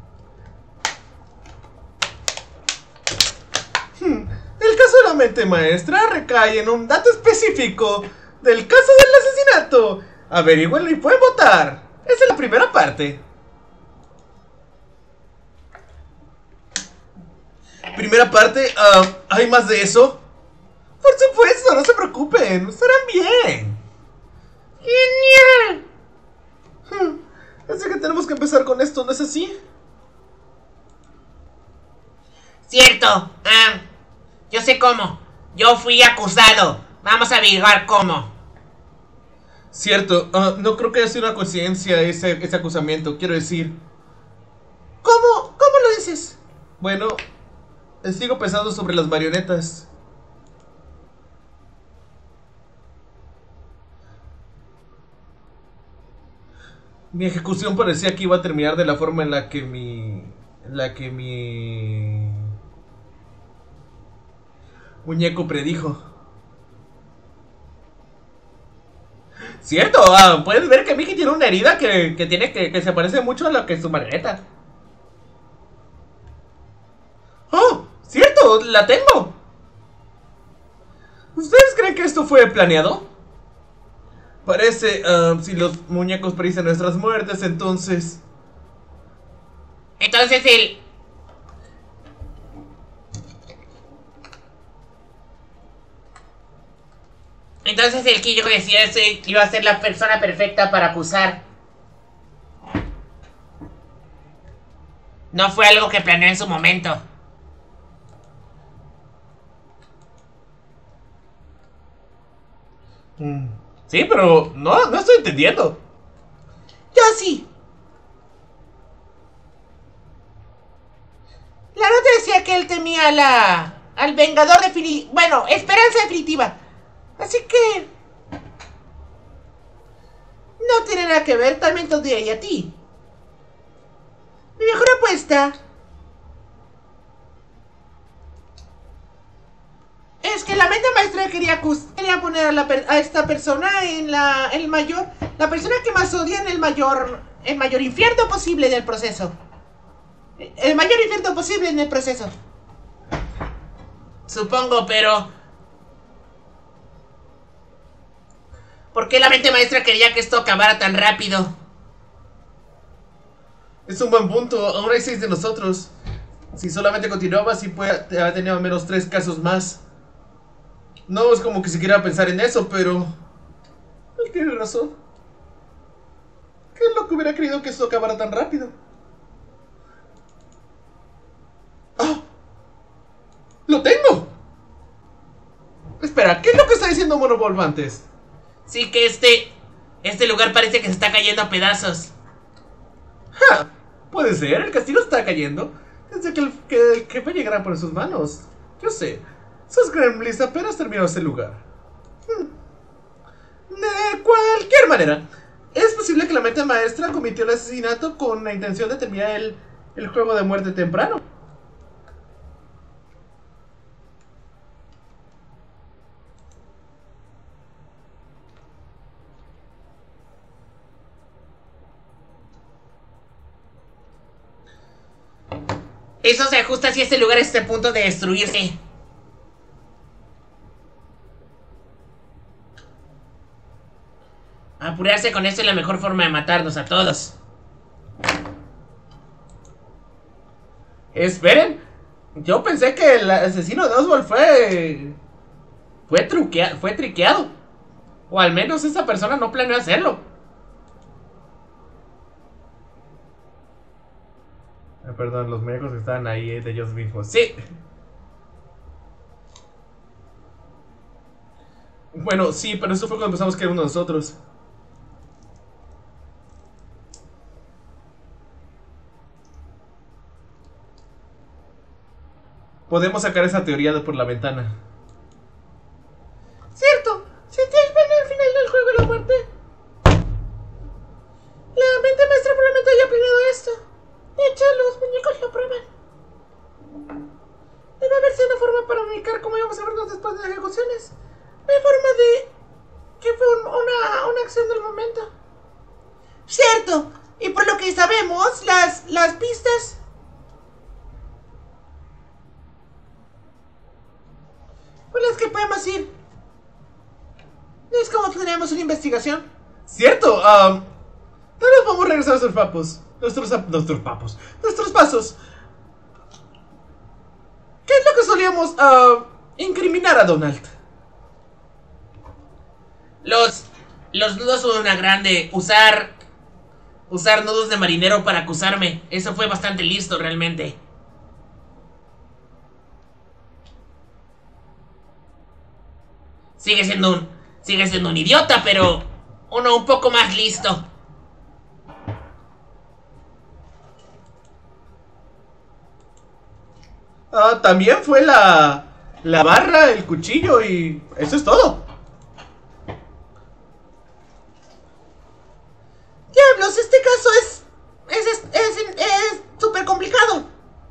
El caso de la mente maestra recae en un dato específico del caso del asesinato. Averígüenlo y pueden votar. Esa es la primera parte. Primera parte, ¿hay más de eso? Por supuesto, no se preocupen, estarán bien. Genial. Así que tenemos que empezar con esto, ¿no es así? Cierto. Yo sé cómo. Yo fui acusado. Vamos a averiguar cómo. Cierto, no creo que haya sido una coincidencia ese acusamiento, quiero decir. ¿Cómo lo dices? Bueno, sigo pensando sobre las marionetas. Mi ejecución parecía que iba a terminar de la forma en la que mi muñeco predijo. Cierto, puedes ver que Mickey tiene una herida que se parece mucho a la que es su marioneta. ¡Oh! ¡Cierto! ¡La tengo! ¿Ustedes creen que esto fue planeado? Parece, si los muñecos predicen nuestras muertes, entonces... Entonces el que yo decía ese iba a ser la persona perfecta para acusar. No fue algo que planeó en su momento. Sí, pero no estoy entendiendo. Yo sí. La nota decía que él temía al Vengador definitivo. Bueno, Esperanza definitiva. Así que... no tiene nada que ver, también te odiaría a ti. Mi mejor apuesta... es que la mente maestra quería poner a esta persona en el mayor... la persona que más odia en el mayor infierno posible del proceso. El mayor infierno posible en el proceso. Supongo, pero... ¿por qué la mente maestra quería que esto acabara tan rápido? Es un buen punto, aún hay 6 de nosotros. Si solamente continuaba, sí puede haber tenido al menos 3 casos más. No es como que se quiera pensar en eso, pero... él tiene razón. ¿Qué es lo que hubiera querido que esto acabara tan rápido? ¡Ah! ¡Lo tengo! Espera, ¿qué es lo que está diciendo Monowolf antes? Sí que este lugar parece que se está cayendo a pedazos. ¡Ja! Puede ser, el castillo está cayendo desde que el jefe llegara por sus manos. Yo sé, esos gremlins apenas terminaron ese lugar. De cualquier manera, es posible que la mente maestra cometió el asesinato con la intención de terminar el juego de muerte temprano. Eso se ajusta si este lugar está a punto de destruirse. Apurarse con esto es la mejor forma de matarnos a todos. Esperen, yo pensé que el asesino de Oswald fue triqueado. O al menos esa persona no planeó hacerlo. Perdón, los muñecos están ahí de ellos mismos. Sí. Bueno, sí, pero eso fue cuando empezamos que era uno de nosotros. Podemos sacar esa teoría por la ventana. Cierto, si ustedes ven al final del juego de la muerte, la mente maestra probablemente haya planeado esto. De hecho, los En forma de... que fue una acción del momento. Cierto. Y por lo que sabemos, las pistas... por las que podemos ir. Es como tenemos una investigación. Cierto, tal vez vamos a regresar a nuestros papos. Nuestros pasos. ¿Qué es lo que solíamos incriminar a Donald? Los nudos son una grande. Usar nudos de marinero para acusarme. Eso fue bastante listo realmente. Sigue siendo un idiota, pero uno un poco más listo. También fue la barra, el cuchillo y eso es todo. Diablos, este caso es súper complicado.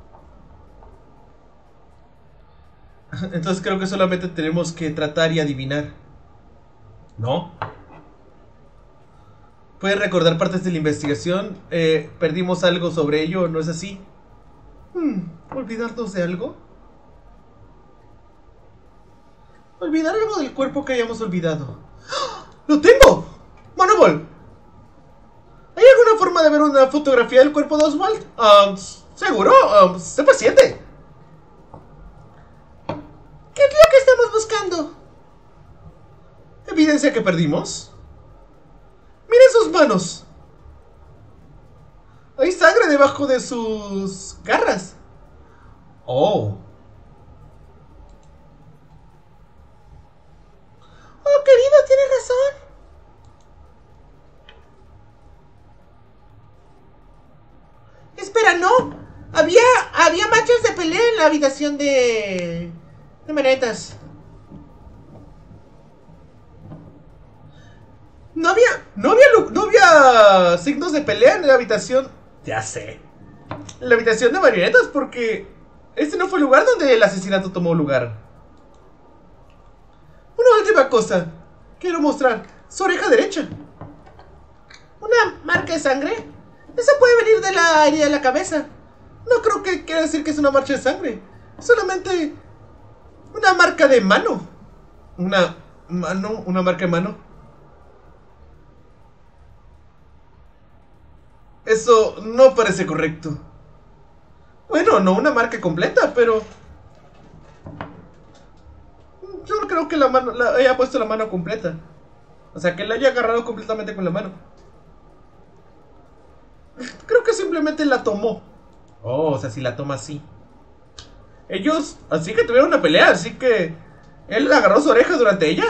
Entonces creo que solamente tenemos que tratar y adivinar. ¿No? ¿Puedes recordar partes de la investigación? ¿Perdimos algo sobre ello? ¿No es así? ¿Olvidarnos de algo? ¿Olvidar algo del cuerpo que hayamos olvidado? ¡Ah! ¡Lo tengo! ¡Monoball! ¿Hay alguna forma de ver una fotografía del cuerpo de Oswald? Seguro, sé paciente. ¿Qué es lo que estamos buscando? ¿Evidencia que perdimos? ¡Miren sus manos! Hay sangre debajo de sus garras. Oh. Oh, querido, tienes razón. Espera, no. Había manchas de pelea en la habitación de marionetas. No había signos de pelea en la habitación. Ya sé. En la habitación de marionetas porque este no fue el lugar donde el asesinato tomó lugar. Una última cosa. Quiero mostrar su oreja derecha. ¿Una marca de sangre? Eso puede venir de la herida de la cabeza. No creo que quiera decir que es una marcha de sangre. Solamente una marca de mano. Una marca de mano. Eso no parece correcto. Bueno, no una marca completa, pero yo no creo que la mano haya puesto la mano completa. O sea, que la haya agarrado completamente con la mano. Creo que simplemente la tomó. Oh, o sea, si la toma así. Ellos, así que tuvieron una pelea, así que él agarró su oreja durante ella.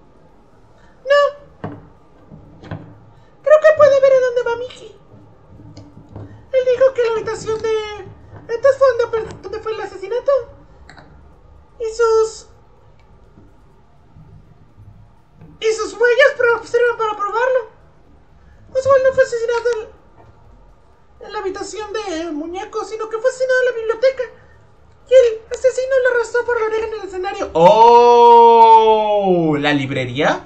No. Creo que puede ver a dónde va Mickey. Él dijo que la habitación de... ¿Entonces fue donde fue el asesinato? Y sus huellas sirven para probarlo. Oswald no fue asesinado en la habitación de muñecos, sino que fue asesinado en la biblioteca. Y el asesino lo arrastró por la oreja en el escenario. ¡Oh! ¿La librería?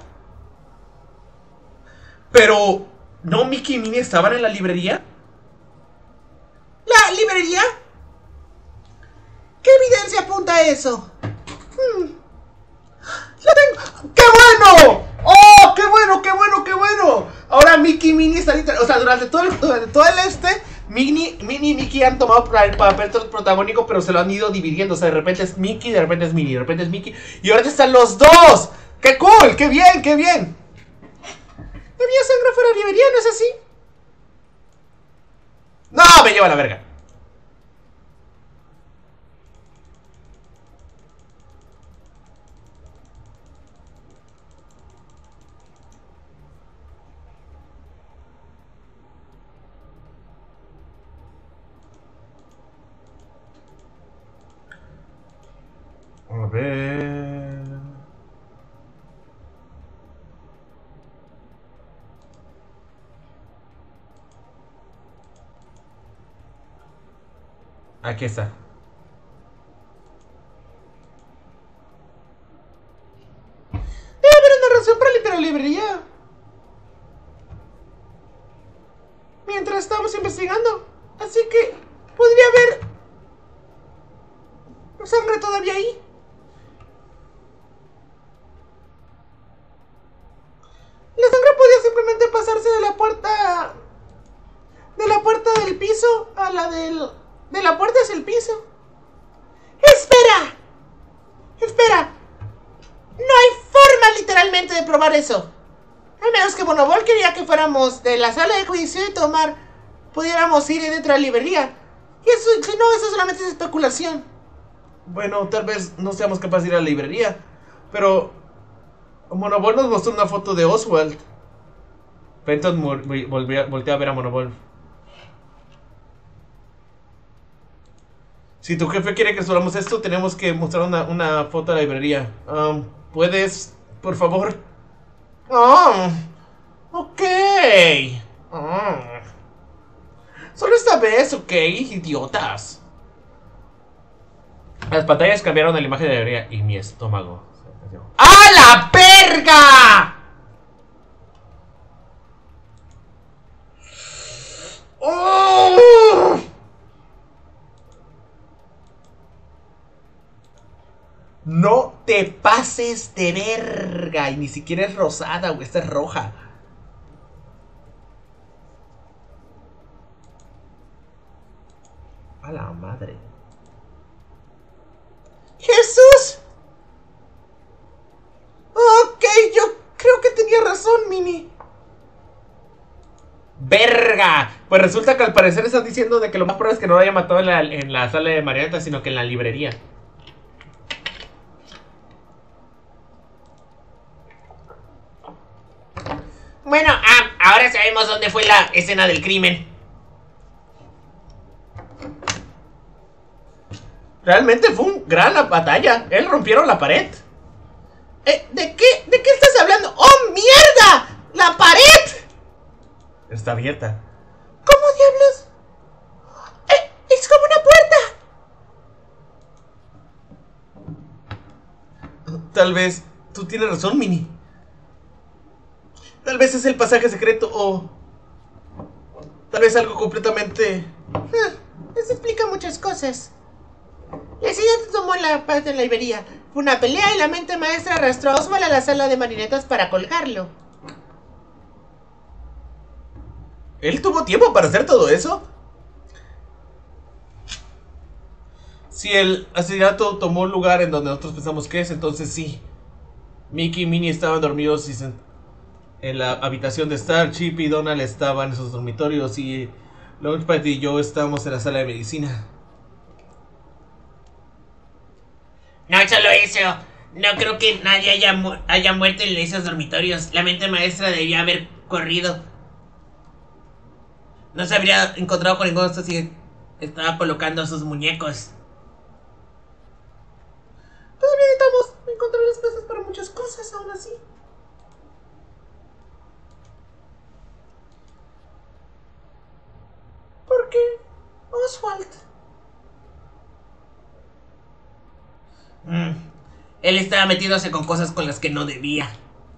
Pero, ¿no Mickey y Minnie estaban en la librería? ¿La librería? ¿Qué evidencia apunta a eso? ¡La tengo! ¡Qué bueno! ¡Oh! ¡Qué bueno, qué bueno, qué bueno! Ahora Mickey y Minnie están... O sea, durante todo el Minnie y Mickey han tomado papel protagónico, pero se lo han ido dividiendo. O sea, de repente es Mickey, de repente es Minnie, de repente es Mickey. Y ahora están los dos. ¡Qué cool! ¡Qué bien, qué bien! Había sangre fuera de la librería, ¿no es así? ¡No! Me lleva la verga. A ver... Aquí está. Debe haber una razón para limpiar la librería. Mientras estamos investigando. Así que podría haber sangre todavía ahí. La sangre podía simplemente pasarse de la puerta del piso a la de la puerta hacia el piso. ¡Espera! ¡Espera! No hay forma literalmente de probar eso. A menos que Monobol quería que fuéramos de la sala de juicio y pudiéramos ir dentro de la librería. Y eso, si no, eso solamente es especulación. Bueno, tal vez no seamos capaces de ir a la librería. Pero Monobol nos mostró una foto de Oswald. Fenton volteó a ver a Monobol. Si tu jefe quiere que resolvamos esto, tenemos que mostrar una foto de la librería. ¿Puedes, por favor? Oh, ok. Solo esta vez, ok, idiotas. Las pantallas cambiaron a la imagen de la librería y mi estómago. ¡A la verga! ¡Oh! No te pases de verga. Y ni siquiera es rosada, güey. Esta es roja. A la madre. ¡Jesús! Ok, yo creo que tenía razón, Mini. ¡Verga! Pues resulta que al parecer están diciendo de que lo más probable es que no lo haya matado en la sala de marionetas, sino que en la librería. Bueno, ahora sabemos dónde fue la escena del crimen. Realmente fue una gran batalla. Él rompieron la pared. ¿De qué estás hablando? ¡Oh, mierda! ¡La pared! Está abierta. ¿Cómo diablos? Es como una puerta. Tal vez tú tienes razón, Mini. Tal vez es el pasaje secreto o tal vez algo completamente... Eso explica muchas cosas. El estudiante tomó la parte de la librería. Fue una pelea y la mente maestra arrastró a Oswald a la sala de marionetas para colgarlo. ¿Él tuvo tiempo para hacer todo eso? Si el asesinato tomó lugar en donde nosotros pensamos que es, entonces sí. Mickey y Minnie estaban dormidos en la habitación de Star. Chip y Donald estaban en sus dormitorios y Launchpad y yo estábamos en la sala de medicina. No solo eso. No creo que nadie haya muerto en esos dormitorios. La mente maestra debía haber corrido. No se habría encontrado con ninguno de estos si estaba colocando sus muñecos. Todavía necesitamos encontrar las cosas para muchas cosas, aún así. ¿Por qué? Oswald. Él estaba metiéndose con cosas con las que no debía.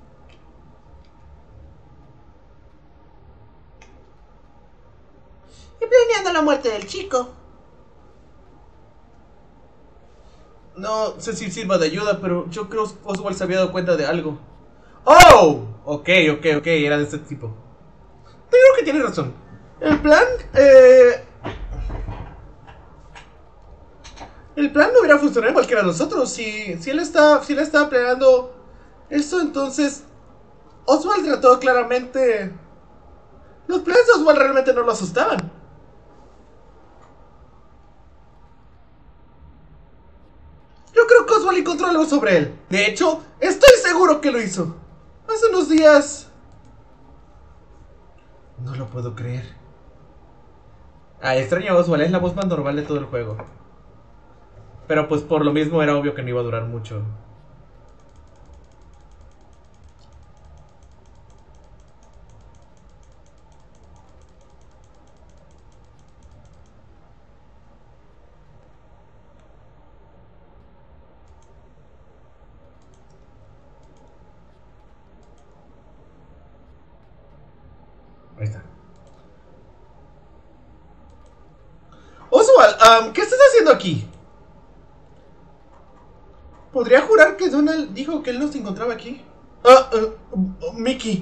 Y planeando la muerte del chico. No sé si sirva de ayuda, pero yo creo que Oswald se había dado cuenta de algo. ¡Oh! Ok, era de este tipo. Creo que tiene razón. El plan, el plan no hubiera funcionado en cualquiera de nosotros. Si él estaba planeando esto, entonces Oswald trató claramente. Los planes de Oswald realmente no lo asustaban. Yo creo que Oswald encontró algo sobre él. De hecho, estoy seguro que lo hizo. Hace unos días. No lo puedo creer. Extraño a Oswald, es la voz más normal de todo el juego. Pero pues por lo mismo era obvio que no iba a durar mucho. Ahí está. Oswald, ¿qué estás haciendo aquí? Podría jurar que Donald dijo que él no se encontraba aquí. Mickey.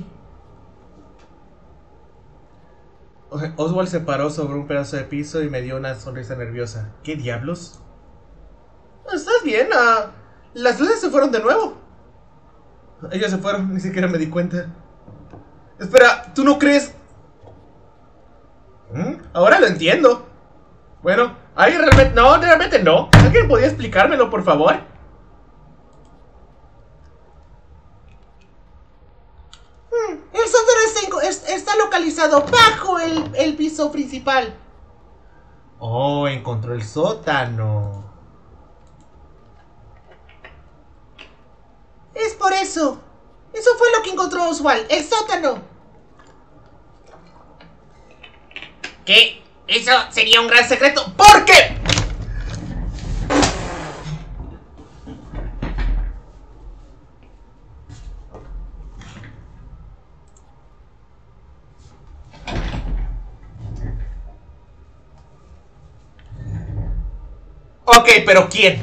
Oswald se paró sobre un pedazo de piso y me dio una sonrisa nerviosa. ¿Qué diablos? ¿Estás bien? Las luces se fueron de nuevo. Ellas se fueron, ni siquiera me di cuenta. Espera, ¿tú no crees? Ahora lo entiendo. Bueno, ¿alguien realmente? No, realmente no. ¿Alguien podía explicármelo, por favor? El sótano está localizado bajo el piso principal. Oh, encontró el sótano. Es por eso. Eso fue lo que encontró Oswald, el sótano. ¿Qué? Eso sería un gran secreto. ¿Por qué? Ok, pero ¿quién?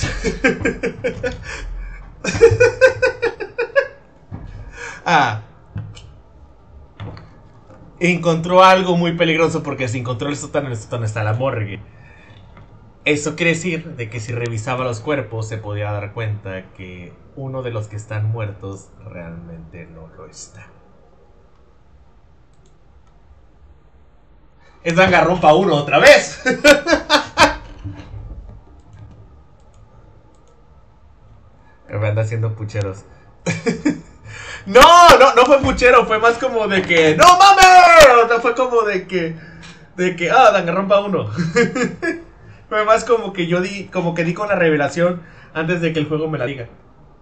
Encontró algo muy peligroso porque si encontró el sótano está la morgue. Eso quiere decir de que si revisaba los cuerpos se podía dar cuenta que uno de los que están muertos realmente no lo está. Es Danganronpa 1 otra vez. Me anda haciendo pucheros. No fue puchero, fue más como de que ¡no mames! No fue como de que Danganronpa 1. Fue más como que di con la revelación antes de que el juego me la diga.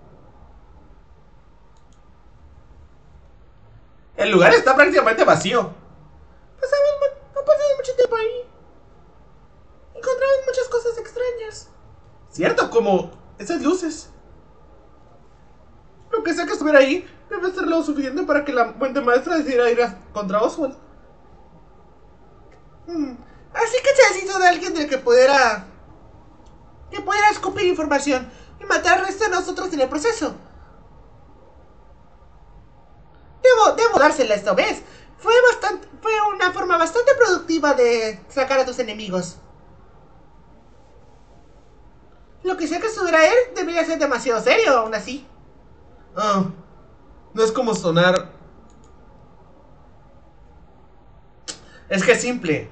El lugar está prácticamente vacío. No pasamos mucho tiempo ahí. Encontramos muchas cosas extrañas. Cierto, como esas luces. Lo que sea que estuviera ahí debe ser lo suficiente para que la mente maestra decidiera ir contra Oswald. Así que se necesita de alguien del que pudiera escupir información y matar al resto de nosotros en el proceso. Debo dársela esta vez. Fue una forma bastante productiva de sacar a tus enemigos. Lo que sea que estuviera él debería ser demasiado serio, aún así. No es como sonar. Es que es simple.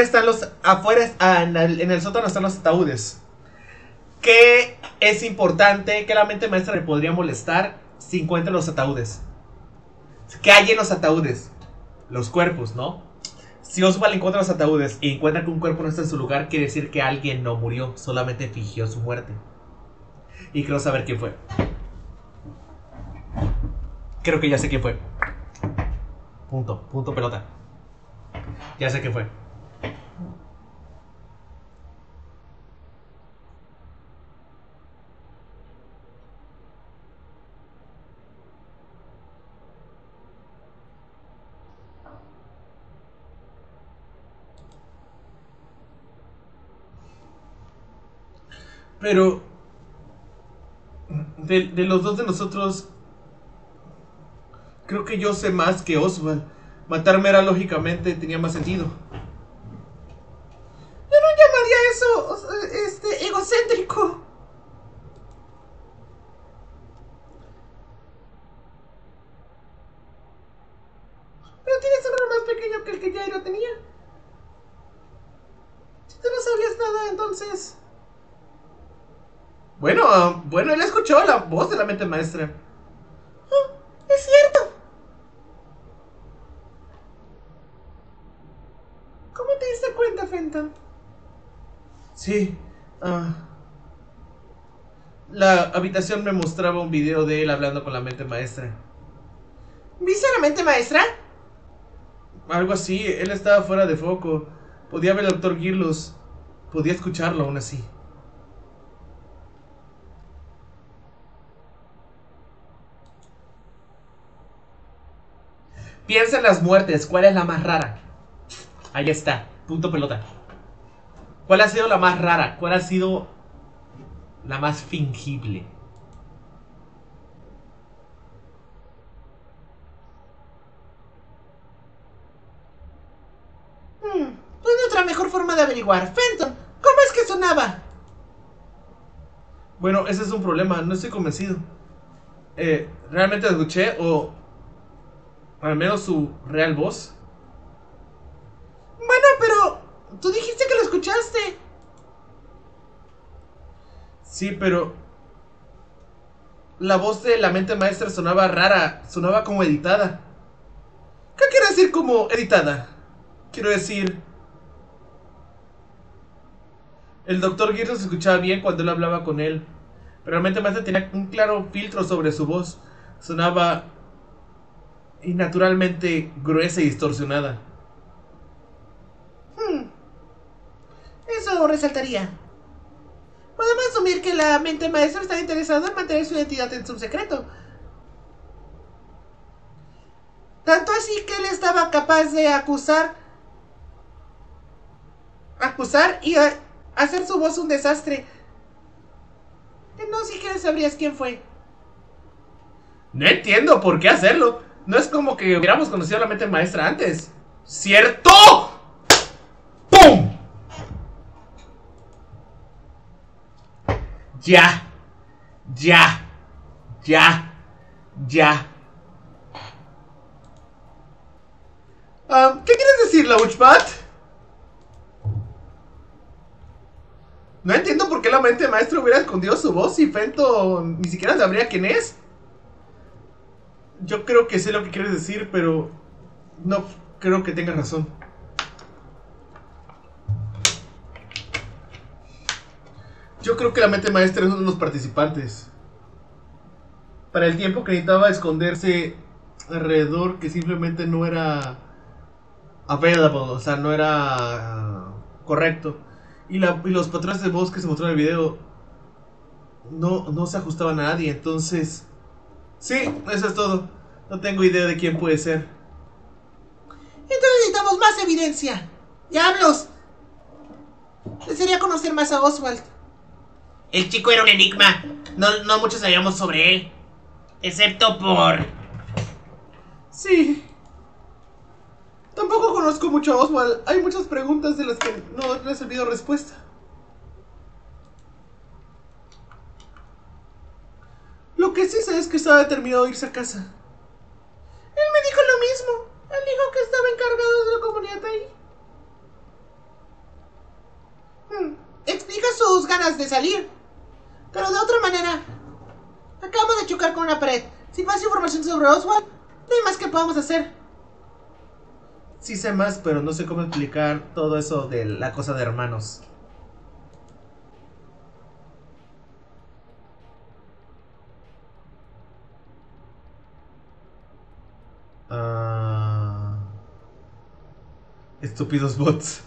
En el sótano están los ataúdes. Que es importante que la mente maestra le podría molestar si encuentra los ataúdes. ¿Qué hay en los ataúdes? Los cuerpos, ¿no? Si Oswald encuentra los ataúdes y encuentra que un cuerpo no está en su lugar, quiere decir que alguien no murió, solamente fingió su muerte. Y quiero saber quién fue. Creo que ya sé quién fue. Punto pelota. Ya sé quién fue. Pero de los dos de nosotros, creo que yo sé más que Oswald. Matarme era lógicamente, tenía más sentido. Yo no llamaría eso egocéntrico. Pero tienes un error más pequeño que el que Jairo tenía. Si tú no sabías nada, entonces... Bueno, él escuchó la voz de la mente maestra. Es cierto. ¿Cómo te diste cuenta, Fenton? Sí. La habitación me mostraba un video de él hablando con la mente maestra. ¿Viste a la mente maestra? Algo así, él estaba fuera de foco. Podía ver al Dr. Girlos. Podía escucharlo aún así. Piensa en las muertes. ¿Cuál es la más rara? Ahí está. Punto pelota. ¿Cuál ha sido la más rara? ¿Cuál ha sido la más fingible? No hay otra mejor forma de averiguar. Fenton, ¿cómo es que sonaba? Bueno, ese es un problema. No estoy convencido. ¿Realmente lo escuché? O al menos su real voz. Bueno, pero tú dijiste que lo escuchaste. Sí, pero la voz de la mente maestra sonaba rara. Sonaba como editada. ¿Qué quiere decir como editada? Quiero decir, el Dr. Gears se escuchaba bien cuando él hablaba con él, pero la mente maestra tenía un claro filtro sobre su voz. Sonaba innaturalmente gruesa y distorsionada. Eso resaltaría. Podemos asumir que la mente maestra está interesada en mantener su identidad en su secreto. Tanto así que él estaba capaz de acusar y hacer su voz un desastre. No siquiera sabrías quién fue. No entiendo por qué hacerlo. No es como que hubiéramos conocido a la mente maestra antes. ¿Cierto? ¡Pum! Ya. ¿Qué quieres decir, Launchpad? No entiendo por qué la mente maestra hubiera escondido su voz y Fento ni siquiera sabría quién es. Yo creo que sé lo que quieres decir, pero no creo que tengas razón. Yo creo que la mente maestra es uno de los participantes. Para el tiempo que necesitaba esconderse alrededor, que simplemente no era available, o sea, no era correcto. Y los patrones de voz que se mostraron en el video no se ajustaban a nadie, entonces... Sí, eso es todo. No tengo idea de quién puede ser. Entonces necesitamos más evidencia. ¡Diablos! Desearía conocer más a Oswald. El chico era un enigma. No muchos sabíamos sobre él. Excepto por... Sí. Tampoco conozco mucho a Oswald. Hay muchas preguntas de las que no he recibido respuesta. Lo que sí sé es que estaba determinado a irse a casa. Él me dijo lo mismo. Él dijo que estaba encargado de la comunidad ahí. Explica sus ganas de salir. Pero de otra manera. Acabamos de chocar con una pared. Sin más información sobre Oswald, no hay más que podamos hacer. Sí sé más, pero no sé cómo explicar todo eso de la cosa de hermanos. Estúpidos bots.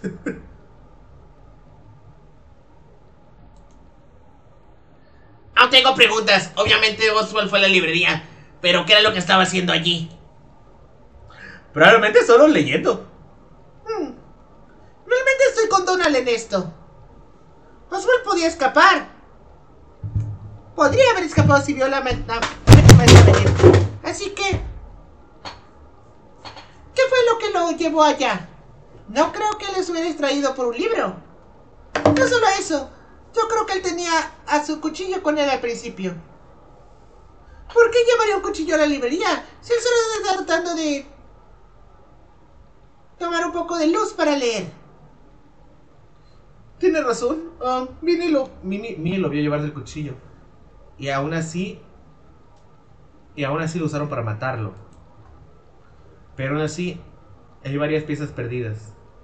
Aún tengo preguntas. Obviamente Oswald fue a la librería. Pero ¿qué era lo que estaba haciendo allí? Probablemente solo leyendo. Realmente estoy con Donald en esto. Oswald podía escapar. Podría haber escapado si vio la mente maestra venir. Así que... ¿qué fue lo que lo llevó allá? No creo que él se hubiera distraído por un libro. No solo eso. Yo creo que él tenía a su cuchillo con él al principio. ¿Por qué llevaría un cuchillo a la librería? Si él solo está tratando de... tomar un poco de luz para leer. Tiene razón. Minnie lo vio llevar del cuchillo. Y aún así lo usaron para matarlo. Pero aún así hay varias piezas perdidas.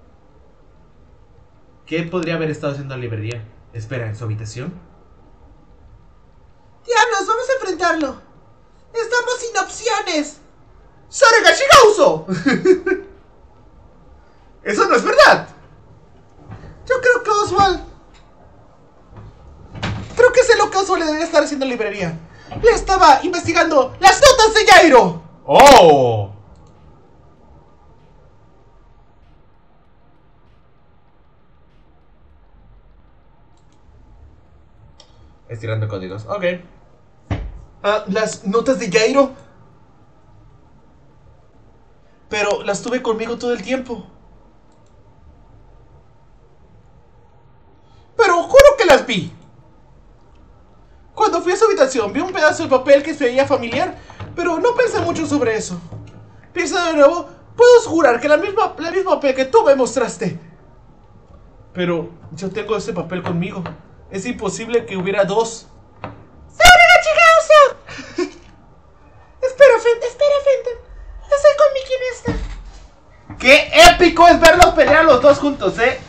¿Qué podría haber estado haciendo en la librería? Espera, ¿en su habitación? ¡Diablos! ¡Vamos a enfrentarlo! ¡Estamos sin opciones! ¡Saregashigauso! ¡Eso no es verdad! Yo creo que Oswald... creo que sé lo que Oswald debería estar haciendo en la librería. Le estaba investigando las notas de Jairo. ¡Oh! Estirando códigos. Ok. Ah, las notas de Jairo. Pero las tuve conmigo todo el tiempo. Pero juro que las vi. Cuando fui a su habitación vi un pedazo de papel que se veía familiar, pero no pensé mucho sobre eso. Piensa de nuevo, puedo jurar que la misma papel que tú me mostraste. Pero yo tengo ese papel conmigo. Es imposible que hubiera dos. ¡Sabrina Chigauso! Espera, Fenton. Estoy con mi quien está. ¡Qué épico es verlos pelear los dos juntos, eh!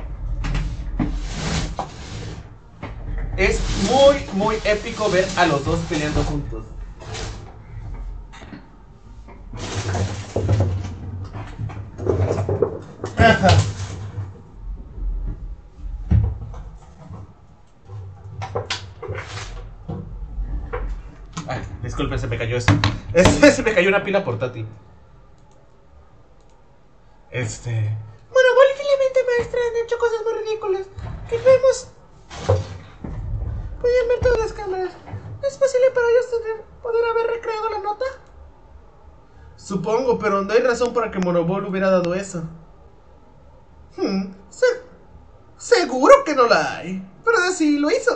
Es muy épico ver a los dos peleando juntos. Ajá. Ay, disculpen, se me cayó esto. Se me cayó una pila portátil. Bueno, finalmente, maestra, han hecho cosas muy ridículas. Que vemos. Podían ver todas las cámaras. ¿No es posible para ellos poder haber recreado la nota? Supongo, pero no hay razón para que Monobol hubiera dado eso. Seguro que no la hay. Pero sí lo hizo.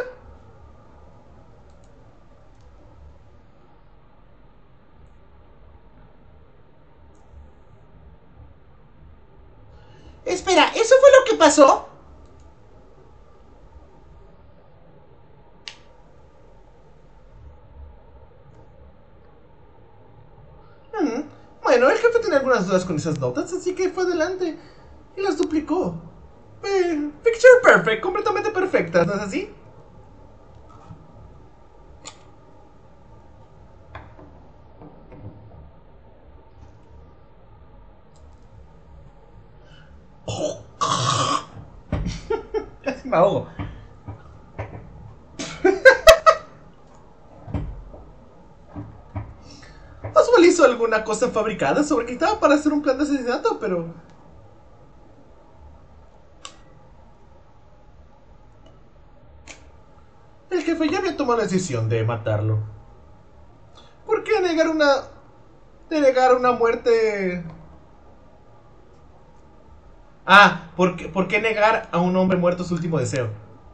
Espera, ¿eso fue lo que pasó? Bueno, el jefe tenía algunas dudas con esas notas, así que fue adelante y las duplicó. Picture perfect, completamente perfectas, ¿no es así? Casi me ahogo. Oswald hizo alguna cosa fabricada sobre que estaba para hacer un plan de asesinato, pero... el jefe ya había tomado la decisión de matarlo. ¿Por qué negar una muerte? Ah, ¿por qué negar a un hombre muerto su último deseo?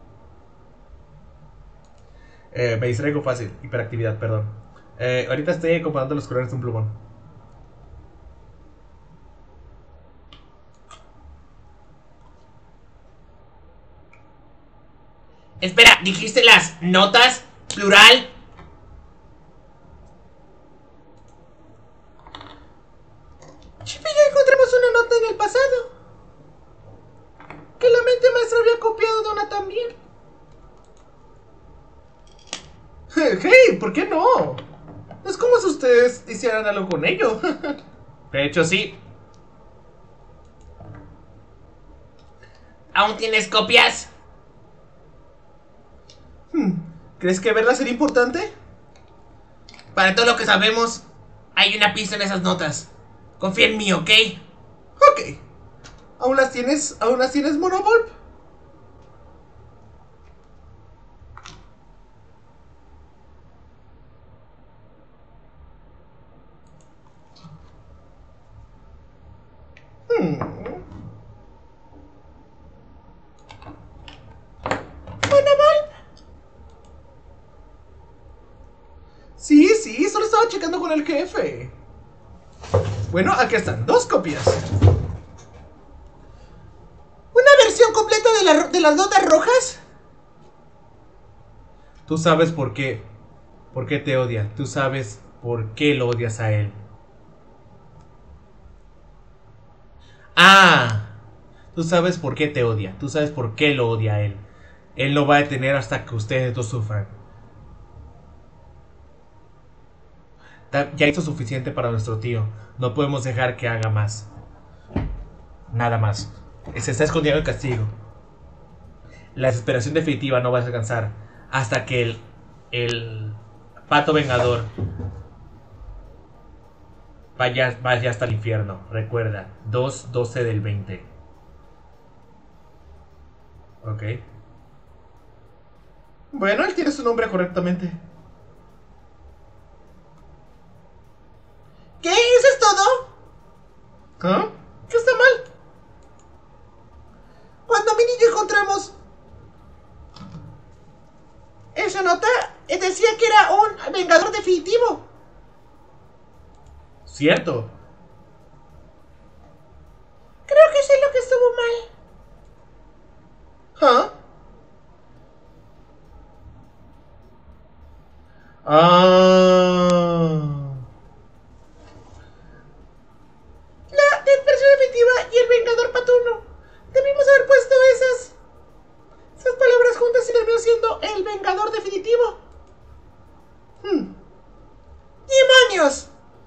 Me distraigo fácil. Hiperactividad, perdón. Ahorita estoy comparando los colores de un plumón. Espera, ¿dijiste las notas? Plural. Chip y yo encontramos una nota en el pasado. Que la mente maestra había copiado de una también. Hey, ¿por qué no? Es como si ustedes hicieran algo con ello. De hecho, sí. ¿Aún tienes copias? ¿Crees que verla sería importante? Para todo lo que sabemos, hay una pista en esas notas. Confía en mí, ¿ok? Ok. ¿Aún las tienes, Monobol? Sí, solo estaba checando con el jefe. Bueno, aquí están, 2 copias. ¿Una versión completa de las notas rojas? Tú sabes por qué. ¿Por qué te odia? Tú sabes por qué lo odias a él. Ah, tú sabes por qué te odia. Tú sabes por qué lo odia a él. Él no va a detener hasta que ustedes dos sufran. Ya hizo suficiente para nuestro tío. No podemos dejar que haga más. Nada más. Se está escondiendo el castigo. La desesperación definitiva no va a alcanzar hasta que el pato vengador vaya hasta el infierno. Recuerda, 2/12 del 20. Ok. Bueno, él tiene su nombre correctamente. ¿Qué? ¿Eso es todo? ¿Ah? ¿Qué está mal? Cuando Minnie y yo encontramos esa nota, decía que era un vengador definitivo. Cierto. Creo que sé lo que estuvo mal. ¿Ah? Ah. La persona definitiva y el vengador patuno. Debimos haber puesto esas palabras juntas y terminó siendo el vengador definitivo. ¡Demonios!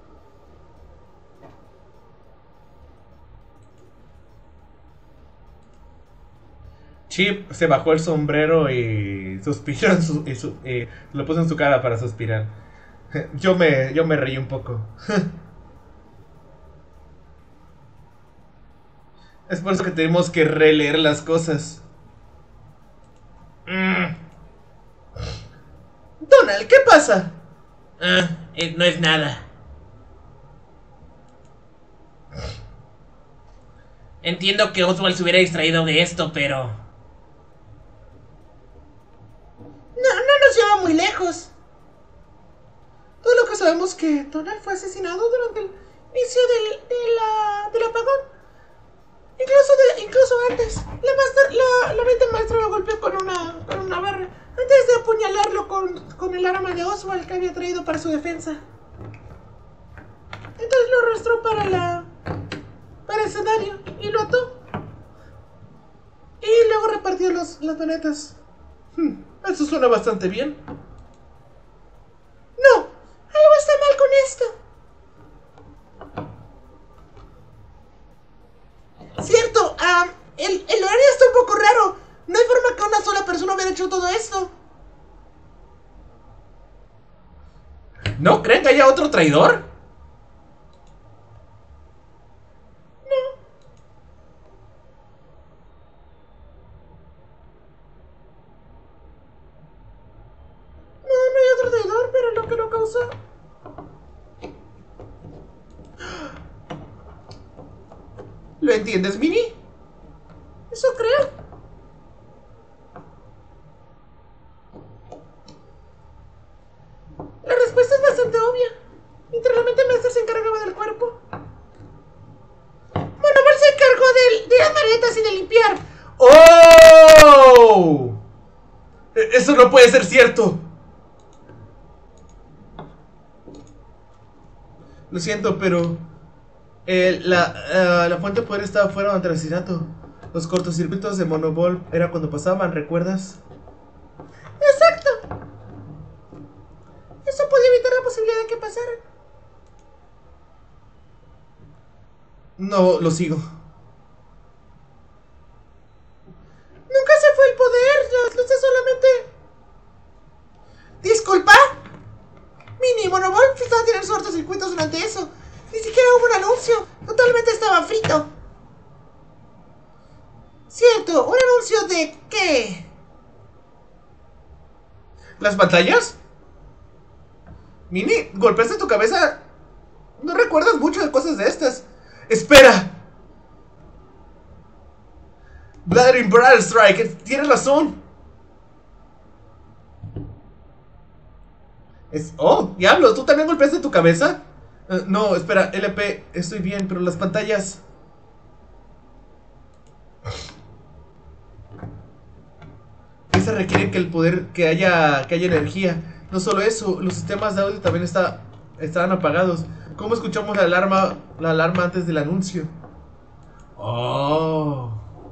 Chip se bajó el sombrero y suspiró lo puso en su cara para suspirar. Yo me reí un poco. Es por eso que tenemos que releer las cosas. Donald, ¿qué pasa? No es nada. Entiendo que Oswald se hubiera distraído de esto, pero... No nos lleva muy lejos. Todo lo que sabemos es que Donald fue asesinado durante el inicio del apagón. Incluso antes. La mente maestra lo golpeó con una barra antes de apuñalarlo con el arma de Oswald que había traído para su defensa. Entonces lo arrastró para el escenario y lo ató. Y luego repartió las donetas. Eso suena bastante bien. No, algo está mal con esto. Cierto, el horario está un poco raro. No hay forma que una sola persona hubiera hecho todo esto. ¿No creen que haya otro traidor? No hay otro traidor, pero lo que lo causó. ¿Lo entiendes, Minnie? Eso creo. La respuesta es bastante obvia. Literalmente Master se encargaba del cuerpo. Monobol se encargó de las marionetas y de limpiar. ¡Oh! Eso no puede ser cierto. Lo siento, pero la fuente de poder estaba fuera durante el asesinato. Los cortocircuitos de Monobol era cuando pasaban, ¿recuerdas? Exacto. Eso podía evitar la posibilidad de que pasara. No, lo sigo. Nunca se fue el poder. Las luces solamente... ¿Disculpa? Minnie y Monobol estaban tirando cortocircuitos durante eso. Ni siquiera hubo un anuncio. Totalmente estaba frito. Cierto, ¿un anuncio de qué? ¿Las pantallas? Minnie, ¿golpeaste tu cabeza? No recuerdas mucho de cosas de estas. ¡Espera! Blathering Brother Strike, tienes razón. Oh, diablos, ¿tú también golpeaste tu cabeza? No, espera, LP, estoy bien, pero las pantallas... Esa requiere que el poder, que haya energía. No solo eso, los sistemas de audio también estaban apagados. ¿Cómo escuchamos la alarma antes del anuncio? Oh.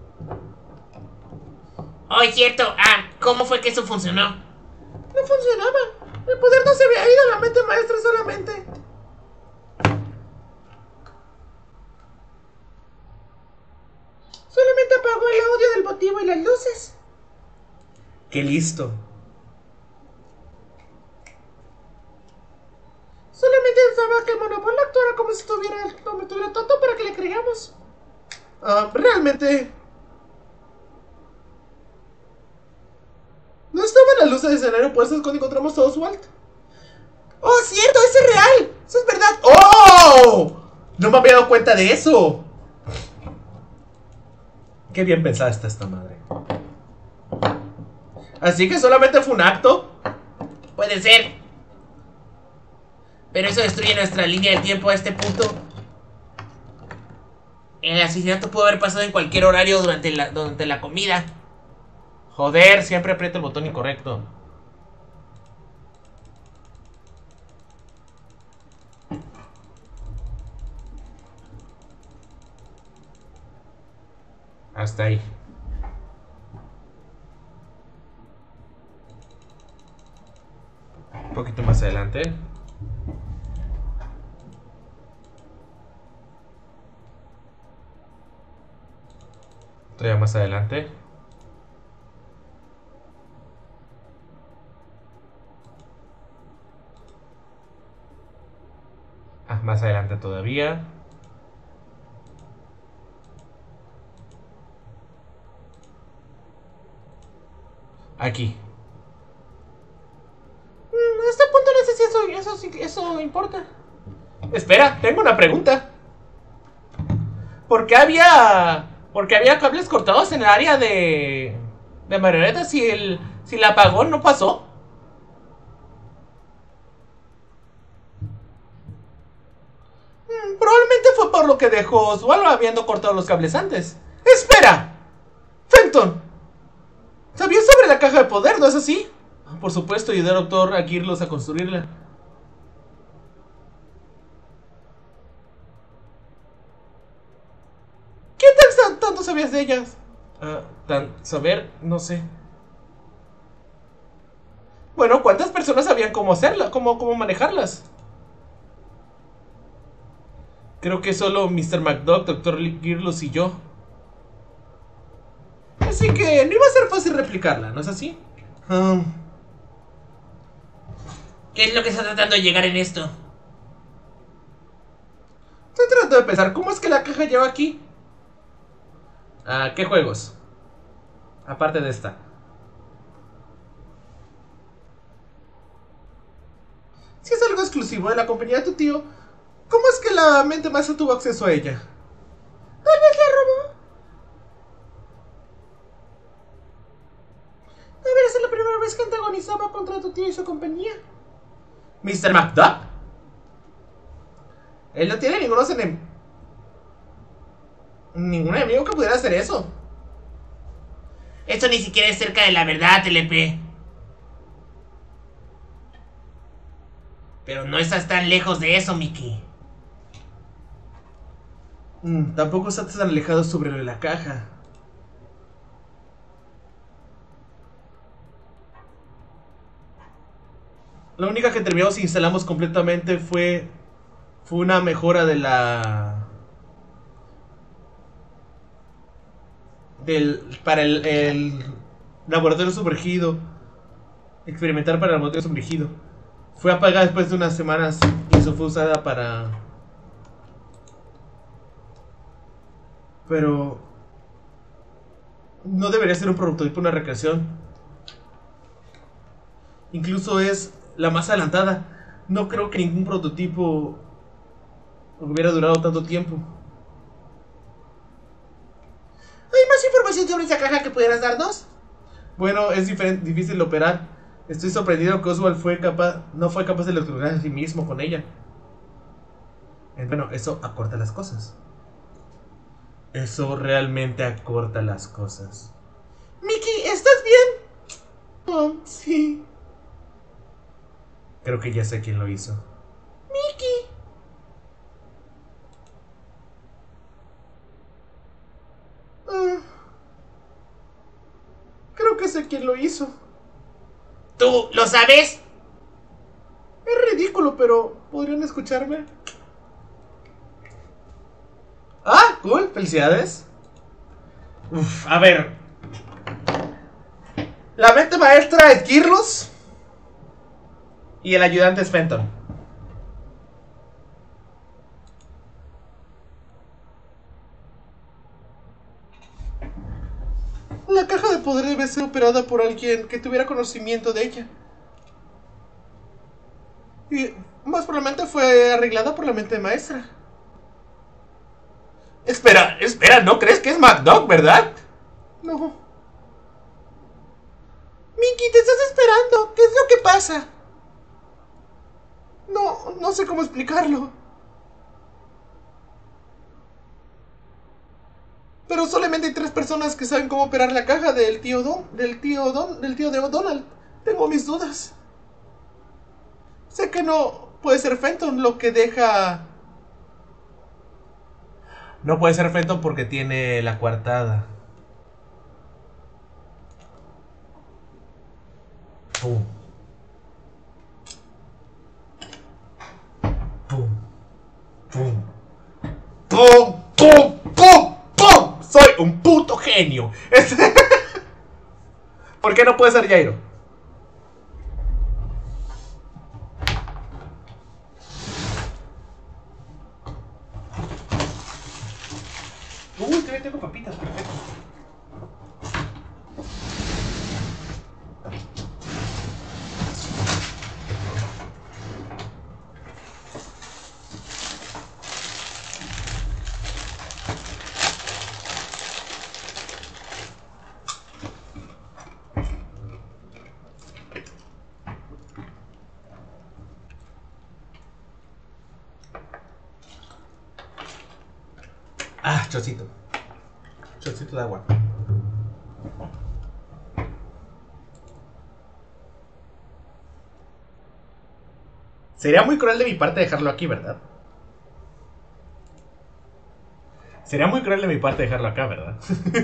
Oh, es cierto. ¿Cómo fue que eso funcionó? No funcionaba. El poder no se había ido a la mente maestra solamente. Solamente apagó el audio del motivo y las luces. ¡Qué listo! Solamente pensaba que Monopol actuara como si estuviera tonto para que le creamos. Realmente... ¿No estaban las luces del escenario, pues es cuando encontramos a Oswald. ¡Oh, cierto! ¡Eso es real! ¡Eso es verdad! ¡Oh! No me había dado cuenta de eso. Qué bien pensada está esta madre. Así que solamente fue un acto. Puede ser. Pero eso destruye nuestra línea de tiempo a este punto. El asesinato pudo haber pasado en cualquier horario durante la comida. Joder, siempre aprieto el botón incorrecto. Hasta ahí. Un poquito más adelante. Todavía más adelante. Más adelante todavía. Aquí. A este punto no sé si eso importa. Espera, tengo una pregunta. ¿Por qué había cables cortados en el área de marionetas si el apagón no pasó? Probablemente fue por lo que dejó Oswald habiendo cortado los cables antes. ¡Espera! ¡Fenton! ¿Sabías sobre la caja de poder, no es así? Por supuesto, ayudé al doctor Aguirlos a construirla. ¿Qué tal tanto sabías de ellas? Saber, no sé. Bueno, ¿cuántas personas sabían cómo hacerla? ¿Cómo manejarlas? Creo que solo Mr. McDuck, Dr. Girlos y yo. Así que no iba a ser fácil replicarla, ¿no es así? ¿Qué es lo que está tratando de llegar en esto? Estoy tratando de pensar, ¿cómo es que la caja llegó aquí? ¿Qué juegos? Aparte de esta. Si es algo exclusivo de la compañía de tu tío, ¿cómo es que la mente maestra tuvo acceso a ella? Tal vez la robó. Debería ser la primera vez que antagonizaba contra tu tío y su compañía. ¿Mr. McDuck? Él no tiene ningún enemigo que pudiera hacer eso. Esto ni siquiera es cerca de la verdad, LP. Pero no estás tan lejos de eso, Mickey. Tampoco estás tan alejado sobre lo de la caja. La única que terminamos e instalamos completamente fue una mejora de para el laboratorio sumergido. Experimentar para el laboratorio sumergido. Fue apagada después de unas semanas y eso fue usada para... Pero... no debería ser un prototipo, una recreación. Incluso es la más adelantada. No creo que ningún prototipo hubiera durado tanto tiempo. ¿Hay más información sobre esa caja que pudieras darnos? Bueno, es difícil de operar. Estoy sorprendido que Oswald no fue capaz de electrocutar a sí mismo con ella. Bueno, eso acorta las cosas. Eso realmente acorta las cosas. Mickey, ¿estás bien? Oh, sí. Creo que ya sé quién lo hizo. Mickey. Creo que sé quién lo hizo. ¿Tú lo sabes? Es ridículo, pero ¿podrían escucharme? Ah, cool, felicidades. A ver. La mente maestra es Girlos. Y el ayudante es Fenton. La caja de poder debe ser operada por alguien que tuviera conocimiento de ella. Y más probablemente fue arreglada por la mente maestra. Espera, ¿no crees que es McDuck, verdad? No. Mickey, te estás esperando. ¿Qué es lo que pasa? No sé cómo explicarlo. Pero solamente hay 3 personas que saben cómo operar la caja del tío de Donald. Tengo mis dudas. Sé que no puede ser Fenton lo que deja... No puede ser Fenton porque tiene la coartada. Pum. Pum. Pum. ¡Pum! ¡Pum! ¡Pum! ¡Pum! Soy un puto genio. ¿Por qué no puede ser Jairo? Uy, todavía tengo papitas, perfecto. Ah, chocito. Chocito de agua. Sería muy cruel de mi parte dejarlo aquí, ¿verdad? Sería muy cruel de mi parte dejarlo acá, ¿verdad?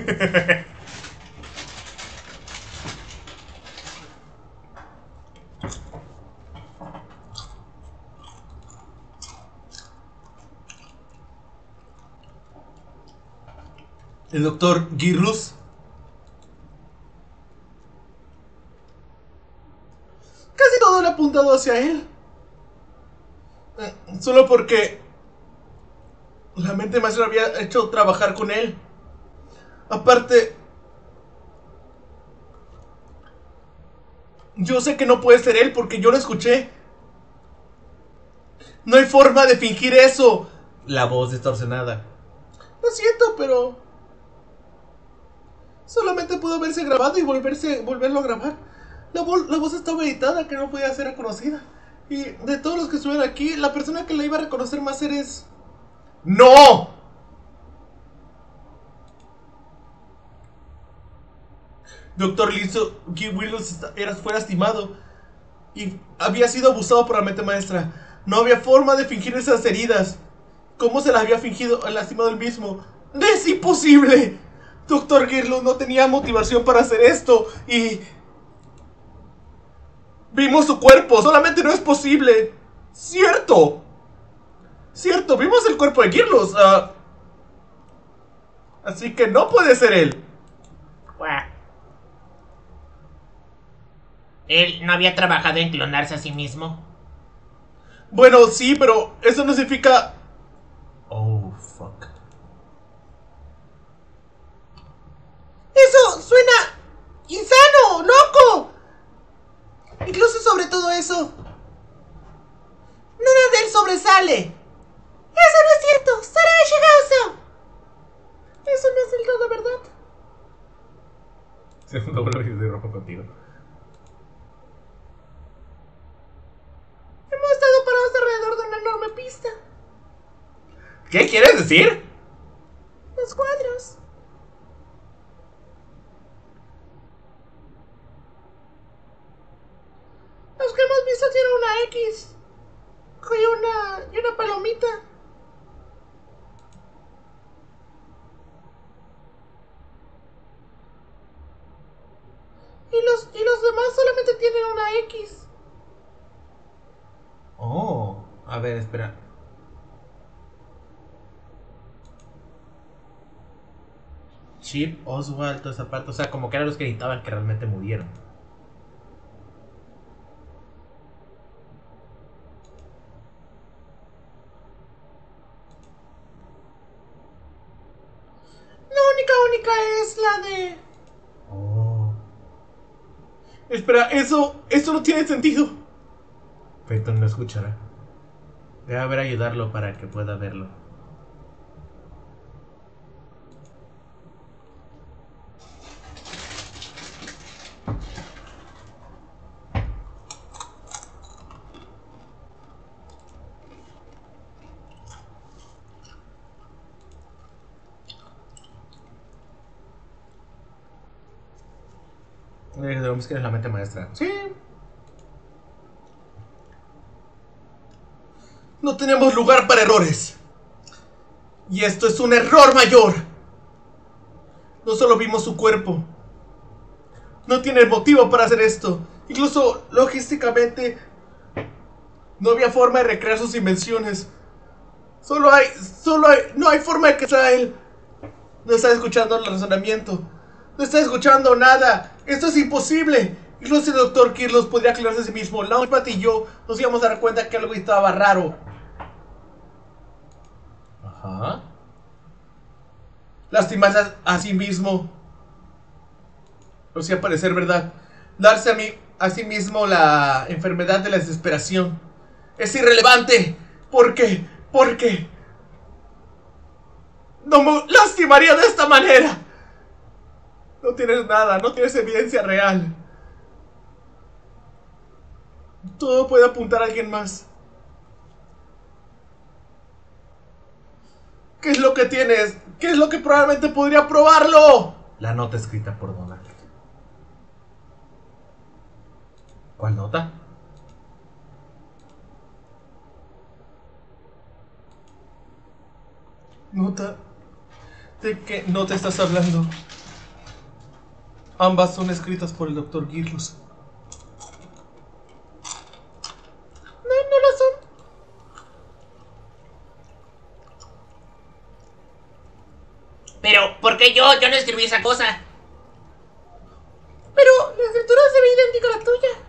El doctor Girlus. Casi todo le ha apuntado hacia él. Solo porque la mente maestra había hecho trabajar con él. Aparte, yo sé que no puede ser él porque yo lo escuché. No hay forma de fingir eso. La voz distorsionada. Lo siento, pero solamente pudo haberse grabado y volverlo a grabar. La voz estaba editada, que no podía ser reconocida. Y de todos los que estuvieron aquí, la persona que la iba a reconocer más eres... ¡No! Doctor Willis fue lastimado y había sido abusado por la mente maestra. No había forma de fingir esas heridas. ¿Cómo se las había lastimado él mismo? ¡Es imposible! Doctor Girlus no tenía motivación para hacer esto y... Vimos su cuerpo, solamente no es posible. ¡Cierto! ¡Cierto! Vimos el cuerpo de Girlus. Así que no puede ser él. Él no había trabajado en clonarse a sí mismo. Bueno, sí, pero eso no significa... Oh, fuck. ¡Eso suena insano! ¡Loco! Incluso sobre todo eso, nada de él sobresale. ¡Eso no es cierto! ¡Sara Shigeoso! Eso no es del todo verdad. Segundo vuelvo y de ropa contigo. Hemos estado parados alrededor de una enorme pista. ¿Qué quieres decir? Los cuadros. Los que hemos visto tienen una X y una palomita. Y los demás solamente tienen una X. Oh, a ver, espera. Chip, Oswald, toda esa parte. O sea, como que eran los que gritaban que realmente murieron. La única es la de... Oh. Espera, eso no tiene sentido. Peyton no escuchará. Debe haber ayudarlo para que pueda verlo. Tenemos que ir a la mente maestra. Sí. No tenemos lugar para errores. Y esto es un error mayor. No solo vimos su cuerpo. No tiene motivo para hacer esto. Incluso logísticamente no había forma de recrear sus invenciones. No hay forma de que sea él. No está escuchando el razonamiento. No está escuchando nada. Esto es imposible. Incluso el Dr. Kirlos podría aclararse a sí mismo. Launchpad y yo nos íbamos a dar cuenta que algo estaba raro. Ajá. Lastimarse a sí mismo. O sea, parecer verdad. Darse a sí mismo la enfermedad de la desesperación. Es irrelevante. ¿Por qué? ¿Por qué? No me lastimaría de esta manera. No tienes nada, no tienes evidencia real. Todo puede apuntar a alguien más. ¿Qué es lo que tienes? ¿Qué es lo que probablemente podría probarlo? La nota escrita por Donald. ¿Cuál nota? ¿Nota? ¿De qué nota estás hablando? Ambas son escritas por el Dr. Kirlos. No, no lo son. Pero, ¿por qué yo? Yo no escribí esa cosa. Pero la escritura se ve idéntica a la tuya.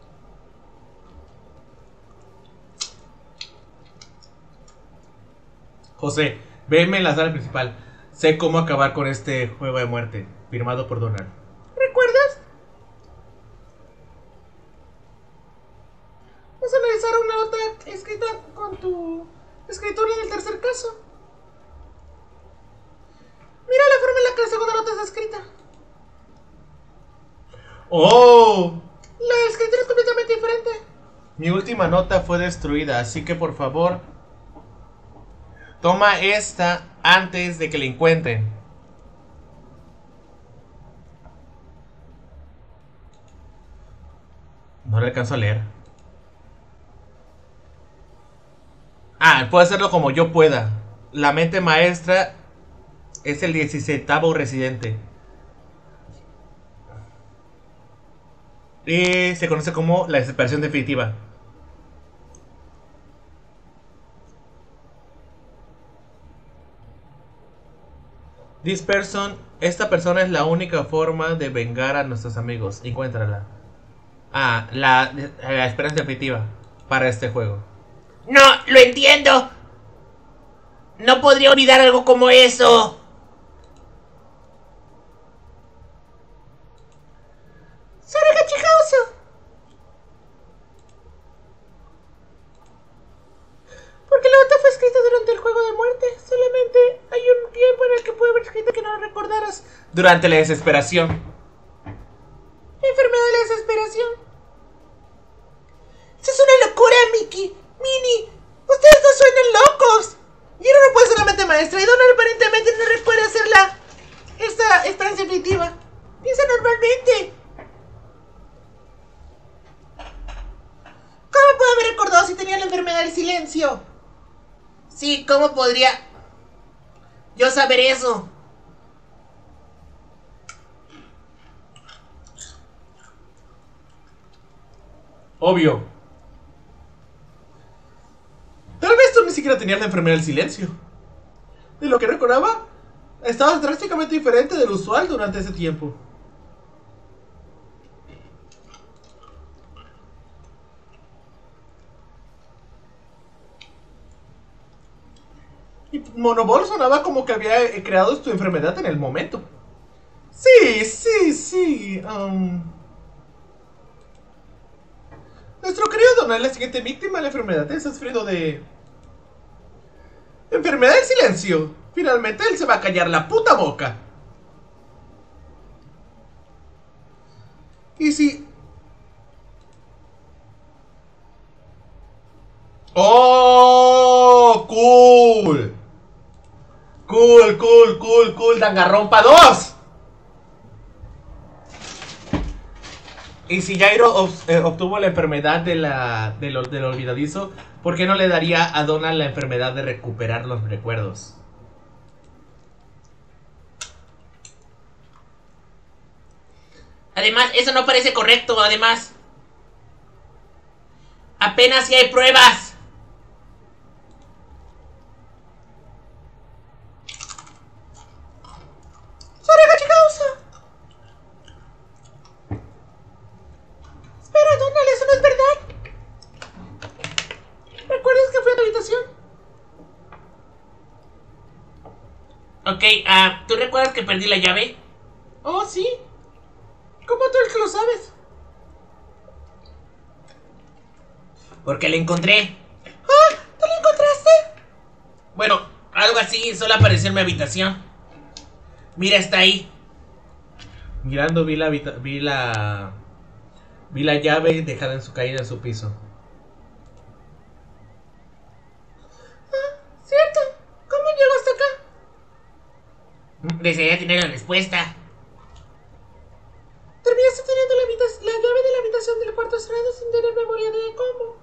José, veme en la sala principal. Sé cómo acabar con este juego de muerte. Firmado por Donald. ¿Recuerdas? Vamos a analizar una nota escrita con tu escritura del tercer caso. Mira la forma en la que la segunda nota está escrita. ¡Oh! La escritura es completamente diferente. Mi última nota fue destruida, así que por favor, toma esta antes de que la encuentren. No le alcanzo a leer. Ah, puedo hacerlo como yo pueda. La mente maestra es el 17º residente. Y se conoce como la desesperación definitiva. Esta persona es la única forma de vengar a nuestros amigos. Encuéntrala. Ah, la esperanza definitiva para este juego. No, lo entiendo. No podría olvidar algo como eso. ¡Sora Gachihauso! Porque la nota fue escrita durante el juego de muerte. Solamente hay un tiempo en el que puede haber escrito que no lo recordaras. Durante la desesperación. Enfermedad de la desesperación. ¡Eso es una locura, Mickey! ¡Mini! ¡Ustedes no suenan locos! Hiro no puede ser la mente maestra y Donald aparentemente no recuerda hacerla. Esta esperanza definitiva. Piensa normalmente. ¿Cómo puede haber recordado si tenía la enfermedad del silencio? Sí, ¿cómo podría yo saber eso? Obvio. Tal vez tú ni siquiera tenías la enfermedad del silencio. De lo que recordaba, estabas drásticamente diferente del usual durante ese tiempo. Y Monoball sonaba como que había creado tu enfermedad en el momento. Sí. Nuestro querido Donald, la siguiente víctima de la enfermedad, ha sufrido de... enfermedad del silencio. Finalmente él se va a callar la puta boca. Y si... ¡Oh! ¡Cool! ¡Cool! ¡Dangarrompa 2! Y si Jairo obtuvo la enfermedad del olvidadizo, ¿por qué no le daría a Donald la enfermedad de recuperar los recuerdos? Además, eso no parece correcto, además. Apenas si hay pruebas. Espera, Donald, eso no es verdad. ¿Recuerdas que fui a tu habitación? Ok, ¿tú recuerdas que perdí la llave? Oh, sí. ¿Cómo tú el que lo sabes? Porque la encontré. ¡Ah! ¿Tú la encontraste? Bueno, algo así, solo apareció en mi habitación. Mira, está ahí. Mirando vi la llave dejada en su caída en su piso. Ah, cierto. ¿Cómo llegó hasta acá? Desearía tener la respuesta. Terminaste teniendo la llave de la habitación del cuarto cerrado sin tener memoria de cómo.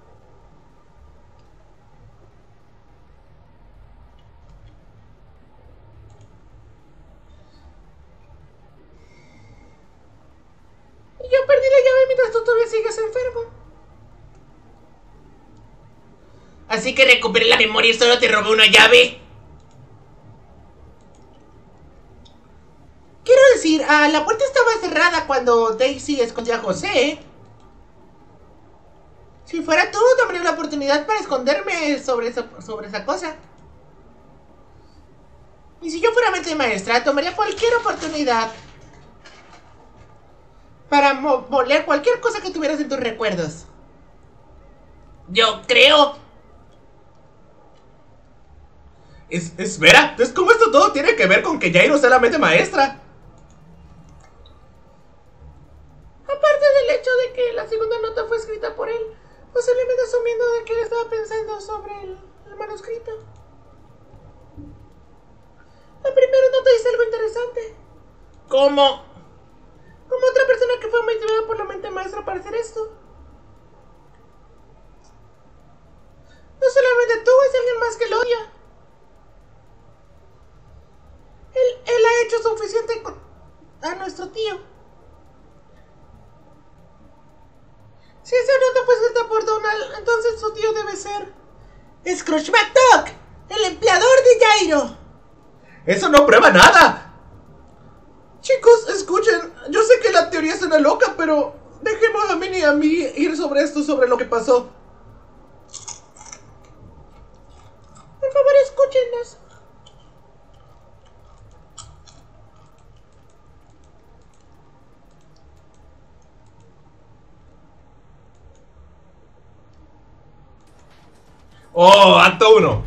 Y yo perdí la llave mientras tú todavía sigues enfermo. Así que recuperé la memoria y solo te robé una llave. Quiero decir, la puerta estaba cerrada cuando Daisy escondió a José. Si fuera tú, tomaría la oportunidad para esconderme sobre esa cosa. Y si yo fuera mente maestra, tomaría cualquier oportunidad para moler cualquier cosa que tuvieras en tus recuerdos. Yo creo. Espera, entonces ¿cómo esto todo tiene que ver con que Jairo sea la mente maestra? Aparte del hecho de que la segunda nota fue escrita por él, posiblemente asumiendo de que él estaba pensando sobre el manuscrito. La primera nota dice algo interesante. ¿Cómo? Como otra persona que fue motivada por la mente maestra para hacer esto. No solamente tú, es alguien más que lo odia. Él ha hecho suficiente a nuestro tío. Si esa nota fue escrita por Donald, entonces su tío debe ser Scrooge McDuck, el empleador de Jairo. ¡Eso no prueba nada! Chicos, escuchen, yo sé que la teoría suena loca, pero dejemos a Minnie y a mí ir sobre esto, sobre lo que pasó. Por favor, escúchenos. ¡Oh! ¡Acto 1!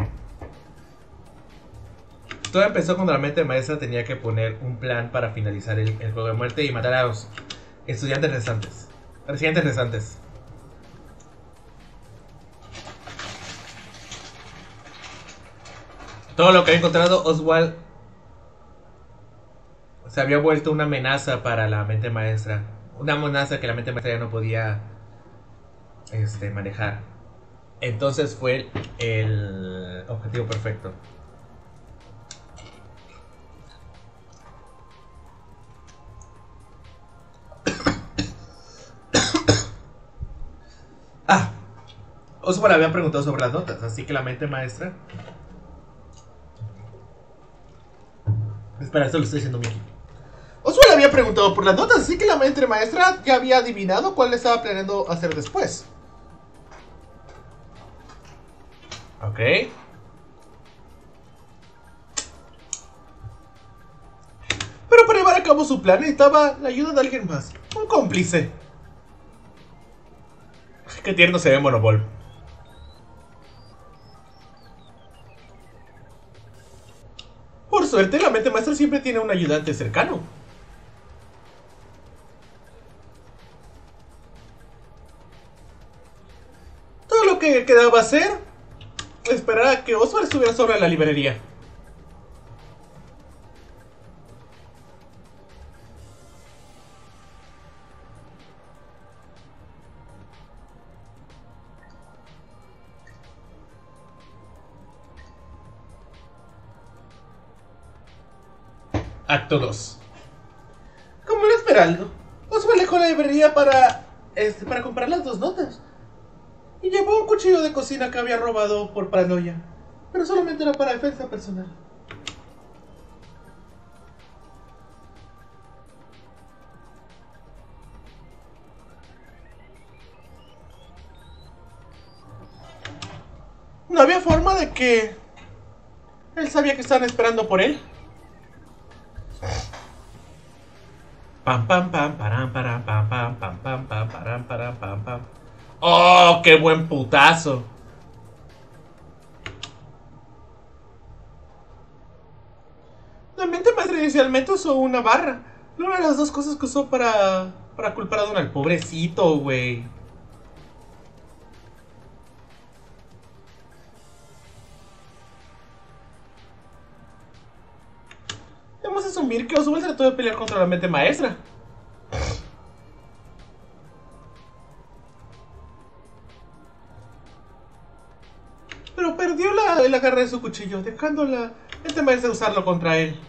Todo empezó cuando la mente maestra tenía que poner un plan para finalizar el juego de muerte y matar a los estudiantes residentes restantes. Todo lo que había encontrado Oswald se había vuelto una amenaza para la mente maestra. Una amenaza que la mente maestra ya no podía manejar. Entonces fue el objetivo perfecto. Oswald había preguntado sobre las notas, así que la mente maestra... Espera, esto lo estoy diciendo Mickey. Oswald había preguntado por las notas, así que la mente maestra ya había adivinado cuál le estaba planeando hacer después. Ok. Pero para llevar a cabo su plan necesitaba la ayuda de alguien más. Un cómplice. Qué tierno se ve Monobol. Por suerte, la mente maestra siempre tiene un ayudante cercano. Todo lo que quedaba hacer, esperar a que Oswald estuviera sobre la librería. Acto 2. Como lo esperando, Oswald dejó la librería para comprar las 2 notas. Y llevó un cuchillo de cocina que había robado por paranoia. Pero solamente era para defensa personal. No había forma de que él sabía que estaban esperando por él. Pam pam pam param param pam pam pam pam pam param param pam pam. ¡Oh, qué buen putazo! La mente maestra inicialmente usó una barra. Una de las 2 cosas que usó para culpar a Donald. Pobrecito, güey. Debemos asumir que Oswald trató de pelear contra la mente maestra. Pero perdió el agarre de su cuchillo, dejando la mente maestra usarlo contra él.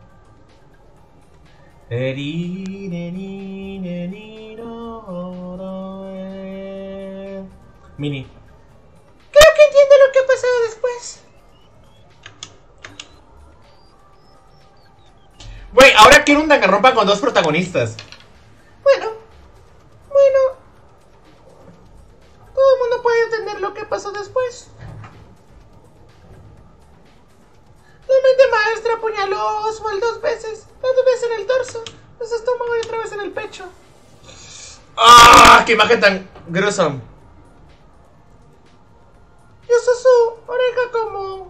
Mini. Creo que entiendo lo que ha pasado después. Güey, ahora quiero un Danganronpa con 2 protagonistas. Bueno. Todo el mundo puede entender lo que pasó después. La mente maestra apuñaló a Oswald 2 veces. La 2 veces en el torso, en su estómago y otra vez en el pecho. ¡Ah! ¡Qué imagen tan gruesome! Y usó su oreja como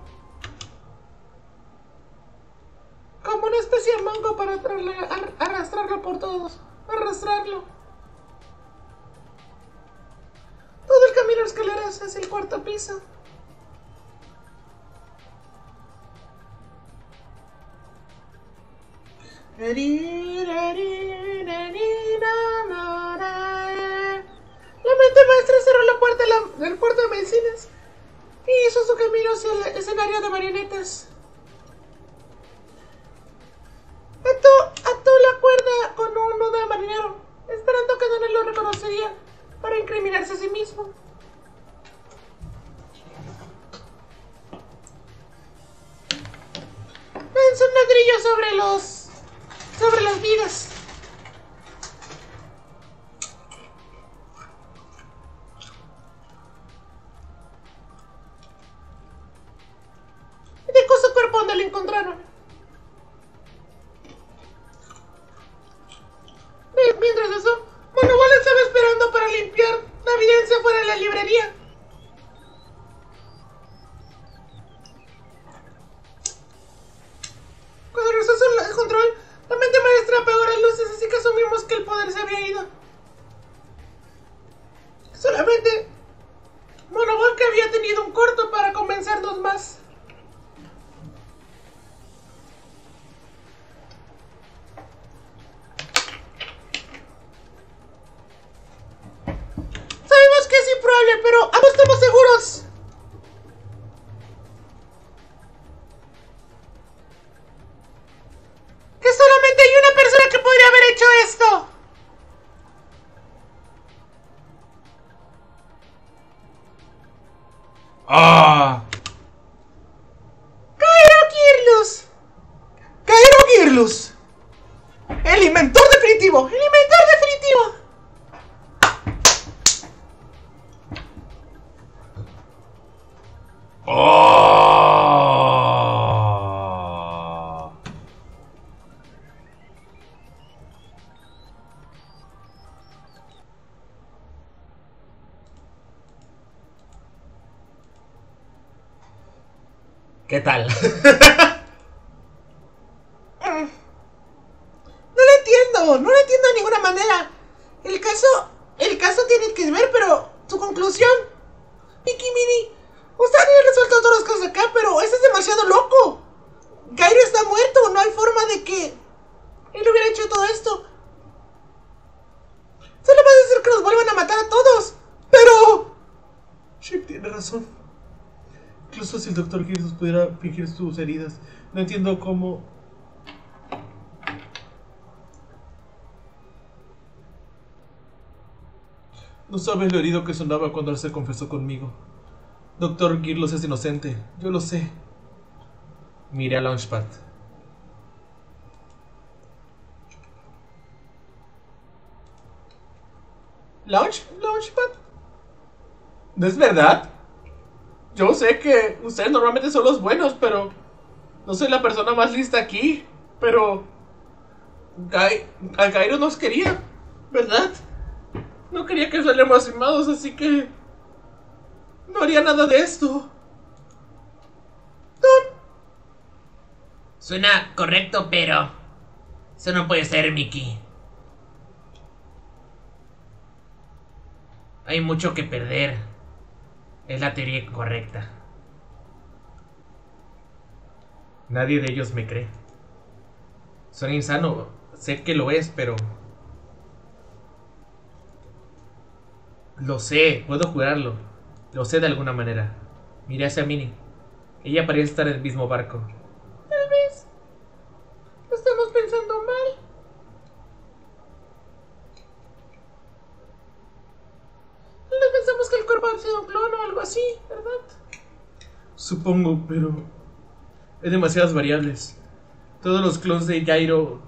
una especie de mango para arrastrarlo por todos. Arrastrarlo. Todo el camino a escaleras hacia el 4º piso. La mente maestra cerró la puerta del puerto de medicinas y hizo su camino hacia el escenario de marionetas. Ató la cuerda con un nudo de marinero, esperando que Donald lo reconocería para incriminarse a sí mismo. Lanzó un ladrillo sobre las vigas. Y dejó su cuerpo donde lo encontraron. Mientras eso, Monobol estaba esperando para limpiar la evidencia fuera de la librería. Cuando regresó el control, la mente maestra apagó las luces, así que asumimos que el poder se había ido. Solamente Monobol, que había tenido un corto para convencernos más. Sabemos que es improbable, pero ambos estamos seguros. Que solamente hay una persona que podría haber hecho esto. ¡Ah! Cairo Gearlus. El inventor definitivo. ¡Oh! ¿Qué tal? No lo entiendo de ninguna manera. El caso tiene que ver, pero su conclusión. Mickey, Minnie, usted ha resuelto todas las cosas acá, pero eso es demasiado loco. Gairo está muerto, no hay forma de que él hubiera hecho todo esto. Solo va a hacer que nos vuelvan a matar a todos. Pero... Chip tiene razón. Incluso si el Dr. Jesús pudiera fingir sus heridas, no entiendo cómo... No sabes lo herido que sonaba cuando él se confesó conmigo. Dr. Girlos es inocente, yo lo sé. Miré a Launchpad. ¿Launchpad? ¿No es verdad? Yo sé que ustedes normalmente son los buenos, pero... No soy la persona más lista aquí, pero... A Gairo nos quería, ¿verdad? No quería que saliéramos lastimados, así que... No haría nada de esto. Suena correcto, pero... Eso no puede ser, Mickey. Hay mucho que perder. Es la teoría correcta. Nadie de ellos me cree. Soy insano. Sé que lo es, pero... Lo sé, puedo jurarlo. Lo sé de alguna manera. Miré hacia Minnie. Ella parece estar en el mismo barco. Tal vez estamos pensando mal. No pensamos que el cuerpo ha sido un clon o algo así, ¿verdad? Supongo, pero... Hay demasiadas variables. Todos los clones de Gairo...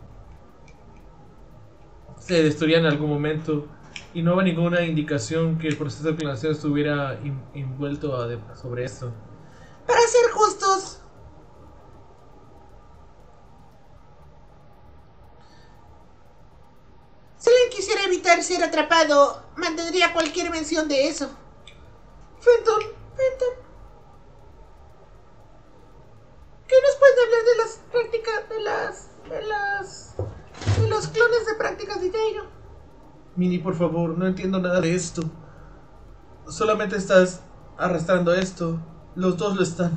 se destruían en algún momento. Y no había ninguna indicación que el proceso de clonación estuviera envuelto sobre esto. Para ser justos, si alguien quisiera evitar ser atrapado, mantendría cualquier mención de eso. Fenton, ¿qué nos puede hablar de las prácticas, de los clones de prácticas de Gairo? Minnie, por favor, no entiendo nada de esto. Solamente estás arrastrando esto. Los dos lo están.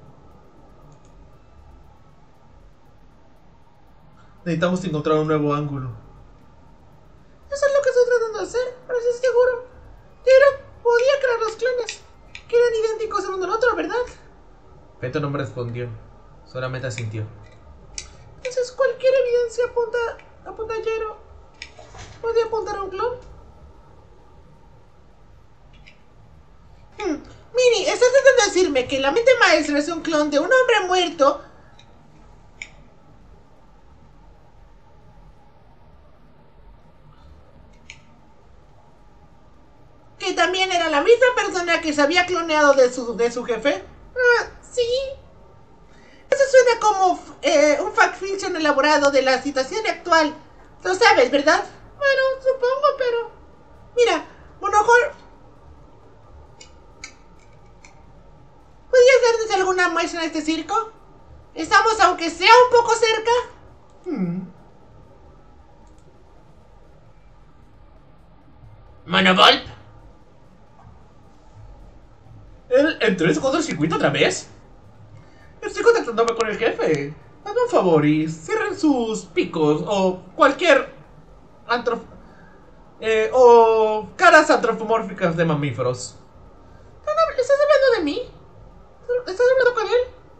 Necesitamos encontrar un nuevo ángulo. Eso es lo que estoy tratando de hacer, pero estoy seguro. Gairo podía crear los clones, que eran idénticos el uno al otro, ¿verdad? Feto no me respondió. Solamente asintió. Entonces cualquier evidencia apunta a Gairo. ¿Podría apuntar a un clon? Minnie, ¿estás tratando de decirme que la mente maestra es un clon de un hombre muerto? ¿Que también era la misma persona que se había cloneado de su jefe? Sí. Eso suena como un fact fiction elaborado de la situación actual. Lo sabes, ¿verdad? Bueno, supongo, pero... Mira, Monohor... ¿Podrías darnos alguna muestra de este circo? ¿Estamos aunque sea un poco cerca? ¿Monovolp? ¿Él entró en su cortocircuito otra vez? Estoy contactándome con el jefe. Hazme un favor y cierren sus picos o cualquier... o caras antropomórficas de mamíferos. ¿Estás hablando de mí? ¿Estás hablando con él?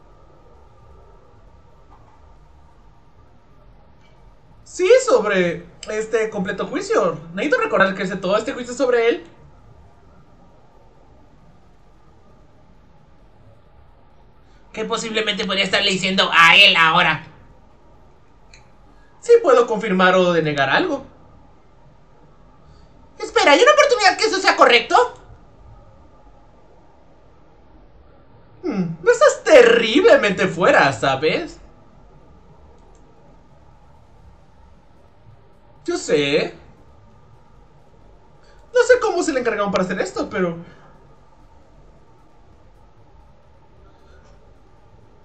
Sí, sobre este completo juicio. Necesito recordar que hice todo este juicio sobre él. ¿Qué posiblemente podría estarle diciendo a él ahora? Sí puedo confirmar o denegar algo. Espera, ¿hay una oportunidad que eso sea correcto? No estás terriblemente fuera, ¿sabes? Yo sé. No sé cómo se le encargaron para hacer esto, pero...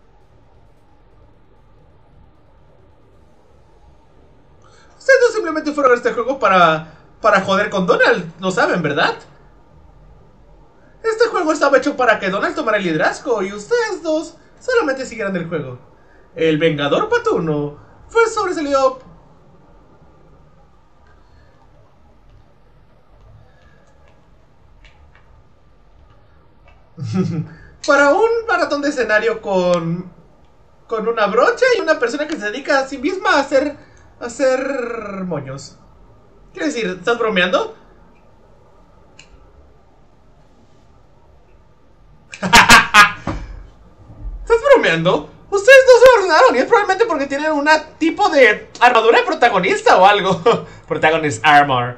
simplemente fueron a este juego para joder con Donald. Lo saben, ¿verdad? Este juego estaba hecho para que Donald tomara el liderazgo y ustedes dos solamente siguieran el juego. El Vengador Patuno fue sobresalido. Para un maratón de escenario con una brocha y una persona que se dedica a sí misma a hacer moños. ¿Qué decir? ¿Estás bromeando? ¿Estás bromeando? Ustedes no se ordenaron y es probablemente porque tienen un tipo de armadura de protagonista o algo. Protagonist Armor.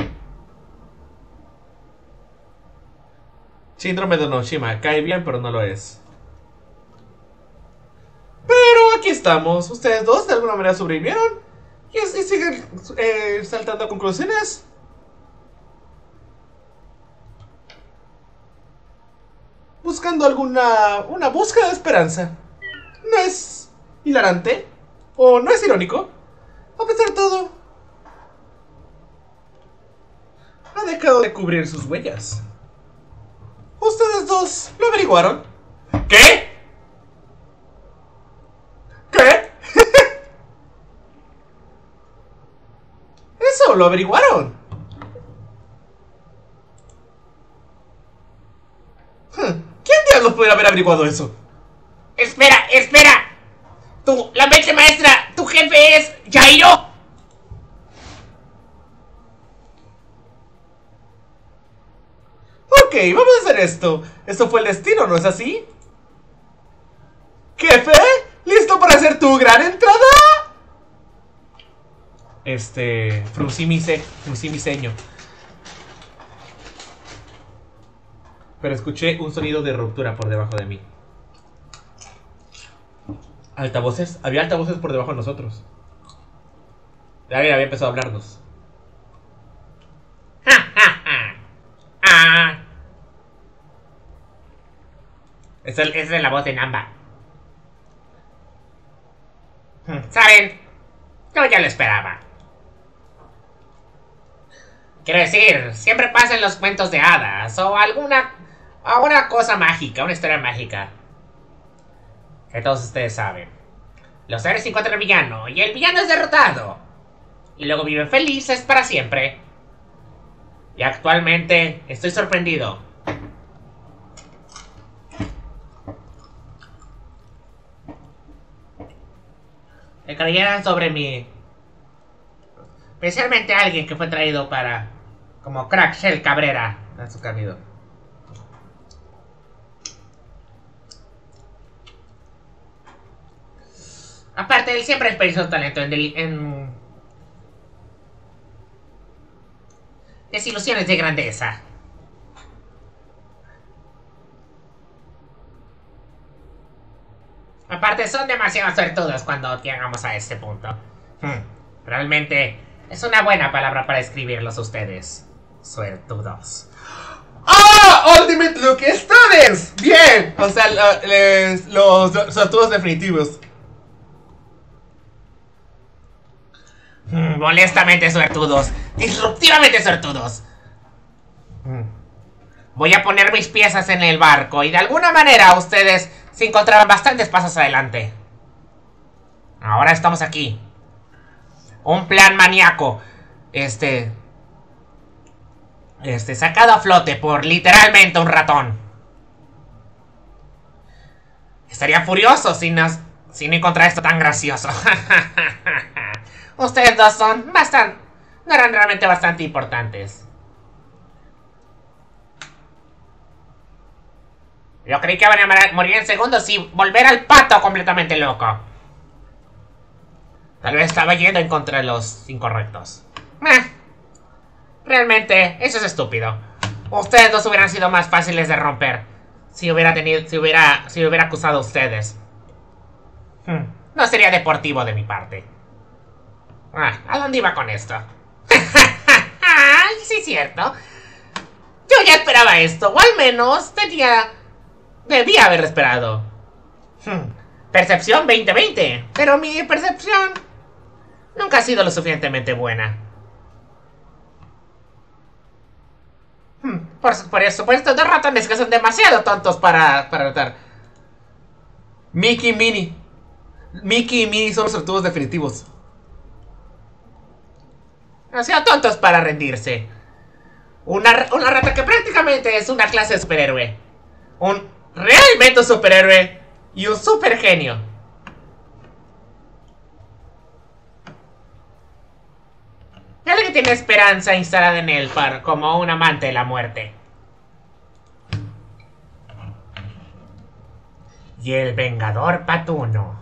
Síndrome de Noshima. Cae bien, pero no lo es. Pero aquí estamos. Ustedes dos de alguna manera sobrevivieron. Y siguen saltando a conclusiones. Buscando una búsqueda de esperanza. No es hilarante. O no es irónico. A pesar de todo, ha dejado de cubrir sus huellas. Ustedes dos lo averiguaron. ¿Qué? ¿Qué? Eso, lo averiguaron. ¿Quién diablos pudiera haber averiguado eso? ¡Espera, espera! La mente maestra, tu jefe es Jairo. Ok, vamos a hacer esto. Esto fue el destino, ¿no es así? ¿Jefe? ¿Listo para hacer tu gran entrada? Fruncí mi ceño. Pero escuché un sonido de ruptura por debajo de mí. ¿Altavoces? Había altavoces por debajo de nosotros. Alguien había empezado a hablarnos. Esa es la voz de Namba. ¿Saben? Yo ya lo esperaba. Quiero decir, siempre pasa en los cuentos de hadas o alguna cosa mágica, una historia mágica. Que todos ustedes saben. Los héroes encuentran al villano y el villano es derrotado. Y luego viven felices para siempre. Y actualmente estoy sorprendido. Que creyeran sobre mí. Especialmente alguien que fue traído como Crack Shell Cabrera en su camino. Aparte, él siempre expresó talento en desilusiones de grandeza. Aparte, son demasiado suertudos cuando llegamos a este punto. Realmente es una buena palabra para escribirlos ustedes. Suertudos. ¡Ah! Ultimate Look Students. Bien. O sea, los suertudos definitivos. Molestamente suertudos. Disruptivamente suertudos. Voy a poner mis piezas en el barco y de alguna manera ustedes se encontraban bastantes pasos adelante. Ahora estamos aquí. Un plan maníaco. Sacado a flote por literalmente un ratón. Estaría furioso si no encontrar esto tan gracioso. Ustedes dos no eran realmente bastante importantes. Yo creí que iban a morir en segundos y volver al pato completamente loco. Tal vez estaba yendo en contra de los incorrectos. Realmente, eso es estúpido. Ustedes dos hubieran sido más fáciles de romper si hubiera acusado a ustedes. No sería deportivo de mi parte. ¿A dónde iba con esto? Sí, cierto. Yo ya esperaba esto, o al menos debía haberlo esperado. Percepción 2020. Pero mi percepción nunca ha sido lo suficientemente buena. Por supuesto, dos ratones que son demasiado tontos para notar. Mickey y Minnie. Mickey y Minnie son los sortudos definitivos. Demasiado tontos para rendirse. Una rata que prácticamente es una clase de superhéroe. Realmente un superhéroe y un super genio. Y alguien que tiene esperanza instalada en él como un amante de la muerte. Y el Vengador Patuno.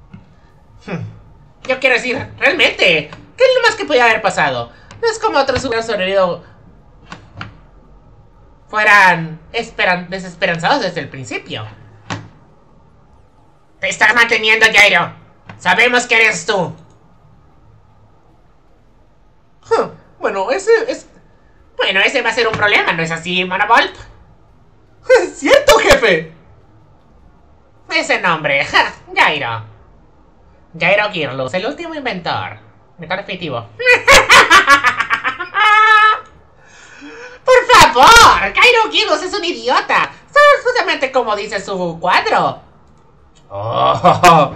Yo quiero decir, realmente, ¿qué es lo más que podía haber pasado? No es como otros hubieran sobrevivido. Fueran desesperanzados desde el principio. Te estás manteniendo, Jairo. Sabemos que eres tú. Bueno, ese va a ser un problema, ¿no es así, Monovolp? ¡Es cierto, jefe! Ese nombre, Jairo. Jairo Kirlus, el último inventor. Inventor definitivo. ¡Por favor! Jairo Kirlus es un idiota. Es justamente como dice su cuadro. Oh.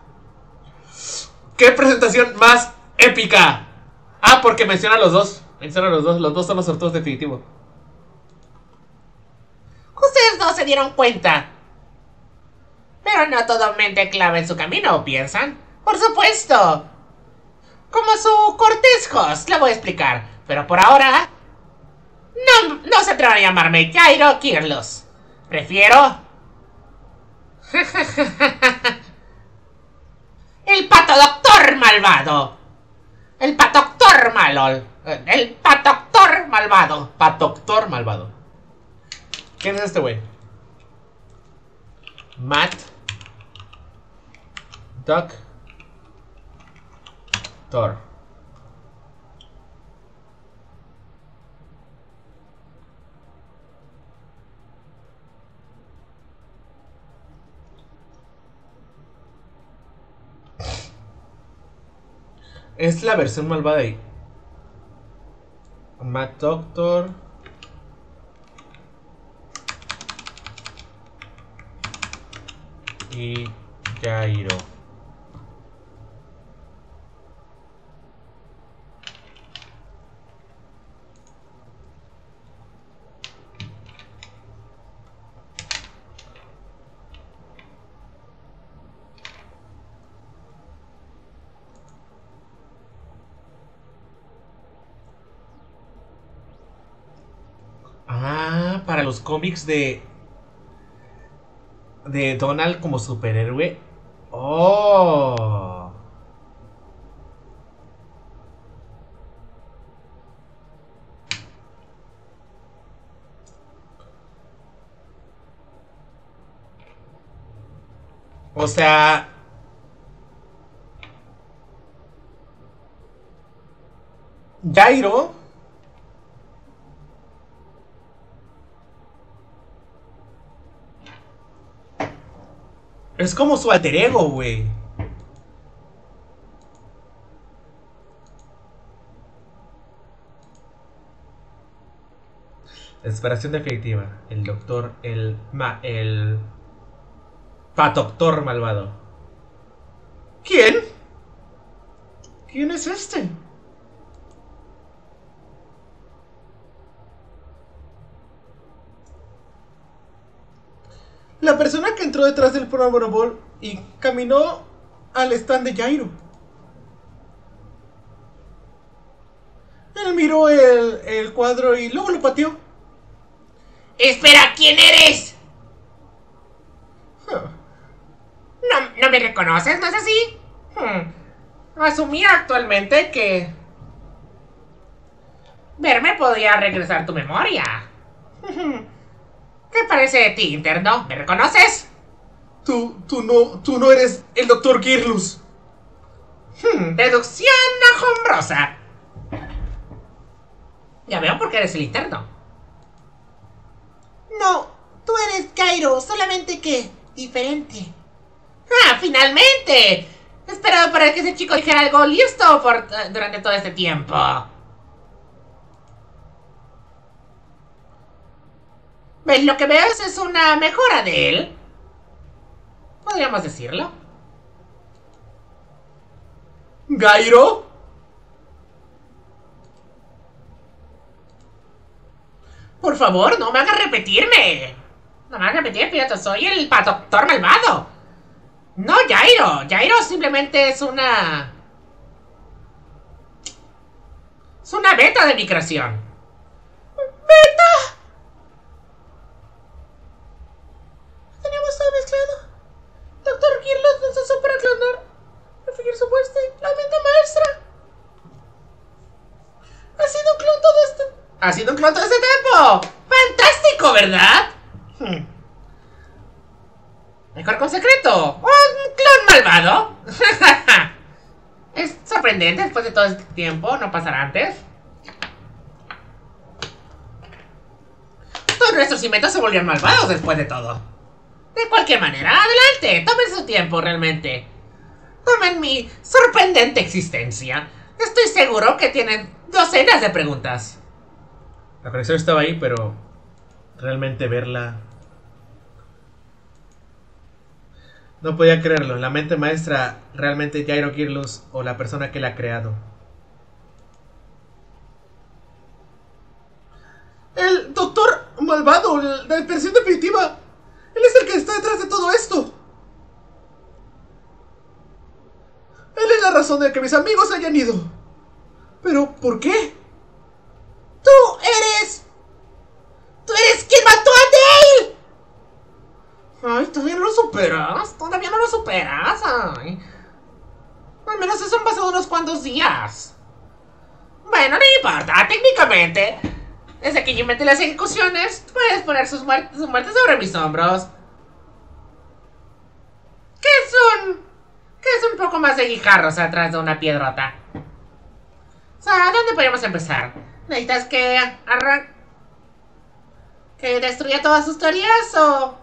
¡Qué presentación más épica! Ah, porque menciona a los dos. Los dos son los sortudos definitivos. Ustedes dos se dieron cuenta. Pero no todo mente clave en su camino, ¿piensan? ¡Por supuesto! Como su Cortés Host, le voy a explicar. Pero por ahora... No se atrevan a llamarme Jairo Kirlus. Prefiero... el Pato Doctor Malvado. El Patoctor Malol. El Patoctor Malvado. Patoctor Malvado. ¿Quién es este güey? Matt Duck Thor. Es la versión malvada ahí. Matt Doctor. Y Jairo. Ah, para los cómics de Donald como superhéroe. Oh. O sea, Jairo es como su alter ego, güey. Desesperación definitiva. El doctor, el Patoctor malvado. ¿Quién? ¿Quién es este? La persona que entró detrás del programa Ball y caminó al stand de Jairo. Él miró el cuadro y luego lo pateó. ¡Espera! ¿Quién eres? ¿No me reconoces? ¿No es así? Asumía actualmente que... verme podía regresar tu memoria. ¿Qué parece de ti, interno? ¿Me reconoces? Tú no eres el Dr. Kirlus. Deducción asombrosa. Ya veo por qué eres el interno. No, tú eres Jairo, solamente que diferente. ¡Ah, finalmente! He esperado para que ese chico dijera algo listo durante todo este tiempo. ¿Ves? Lo que veo es una mejora de él. Podríamos decirlo. ¿Gairo? Por favor, no me hagas repetirme. No me hagas repetir, piloto. Soy el doctor malvado. No, Jairo. Jairo simplemente es una... Es una beta de mi creación. ¡Beta! Tenemos todo mezclado. Doctor Kirlos nos usó para clonar. Refugiar su muerte. La mente maestra. Ha sido un clon todo este... Ha sido un clon todo este tiempo. Fantástico, ¿verdad? Mejor con secreto. Un clon malvado. Es sorprendente después de todo este tiempo. No pasará antes. Todos nuestros inventos se volvieron malvados después de todo. De cualquier manera, adelante. Tomen su tiempo, realmente. Tomen mi sorprendente existencia. Estoy seguro que tienen docenas de preguntas. La conexión estaba ahí, pero realmente verla... No podía creerlo. La mente maestra realmente Jairo Kirlos o la persona que la ha creado. El doctor malvado, la versión definitiva. Él es el que está detrás de todo esto. Él es la razón de que mis amigos hayan ido. Pero, ¿por qué? ¡Tú eres quien mató a Dale! Ay, todavía no lo superas. Todavía no lo superas. Ay. Al menos eso han pasado unos cuantos días. Bueno, no importa. Técnicamente, desde que yo inventé las ejecuciones, puedes poner sus muertes sobre mis hombros. Que es un poco más de guijarros atrás de una piedrota. O sea, ¿dónde podemos empezar? ¿Necesitas que destruya todas sus teorías o...?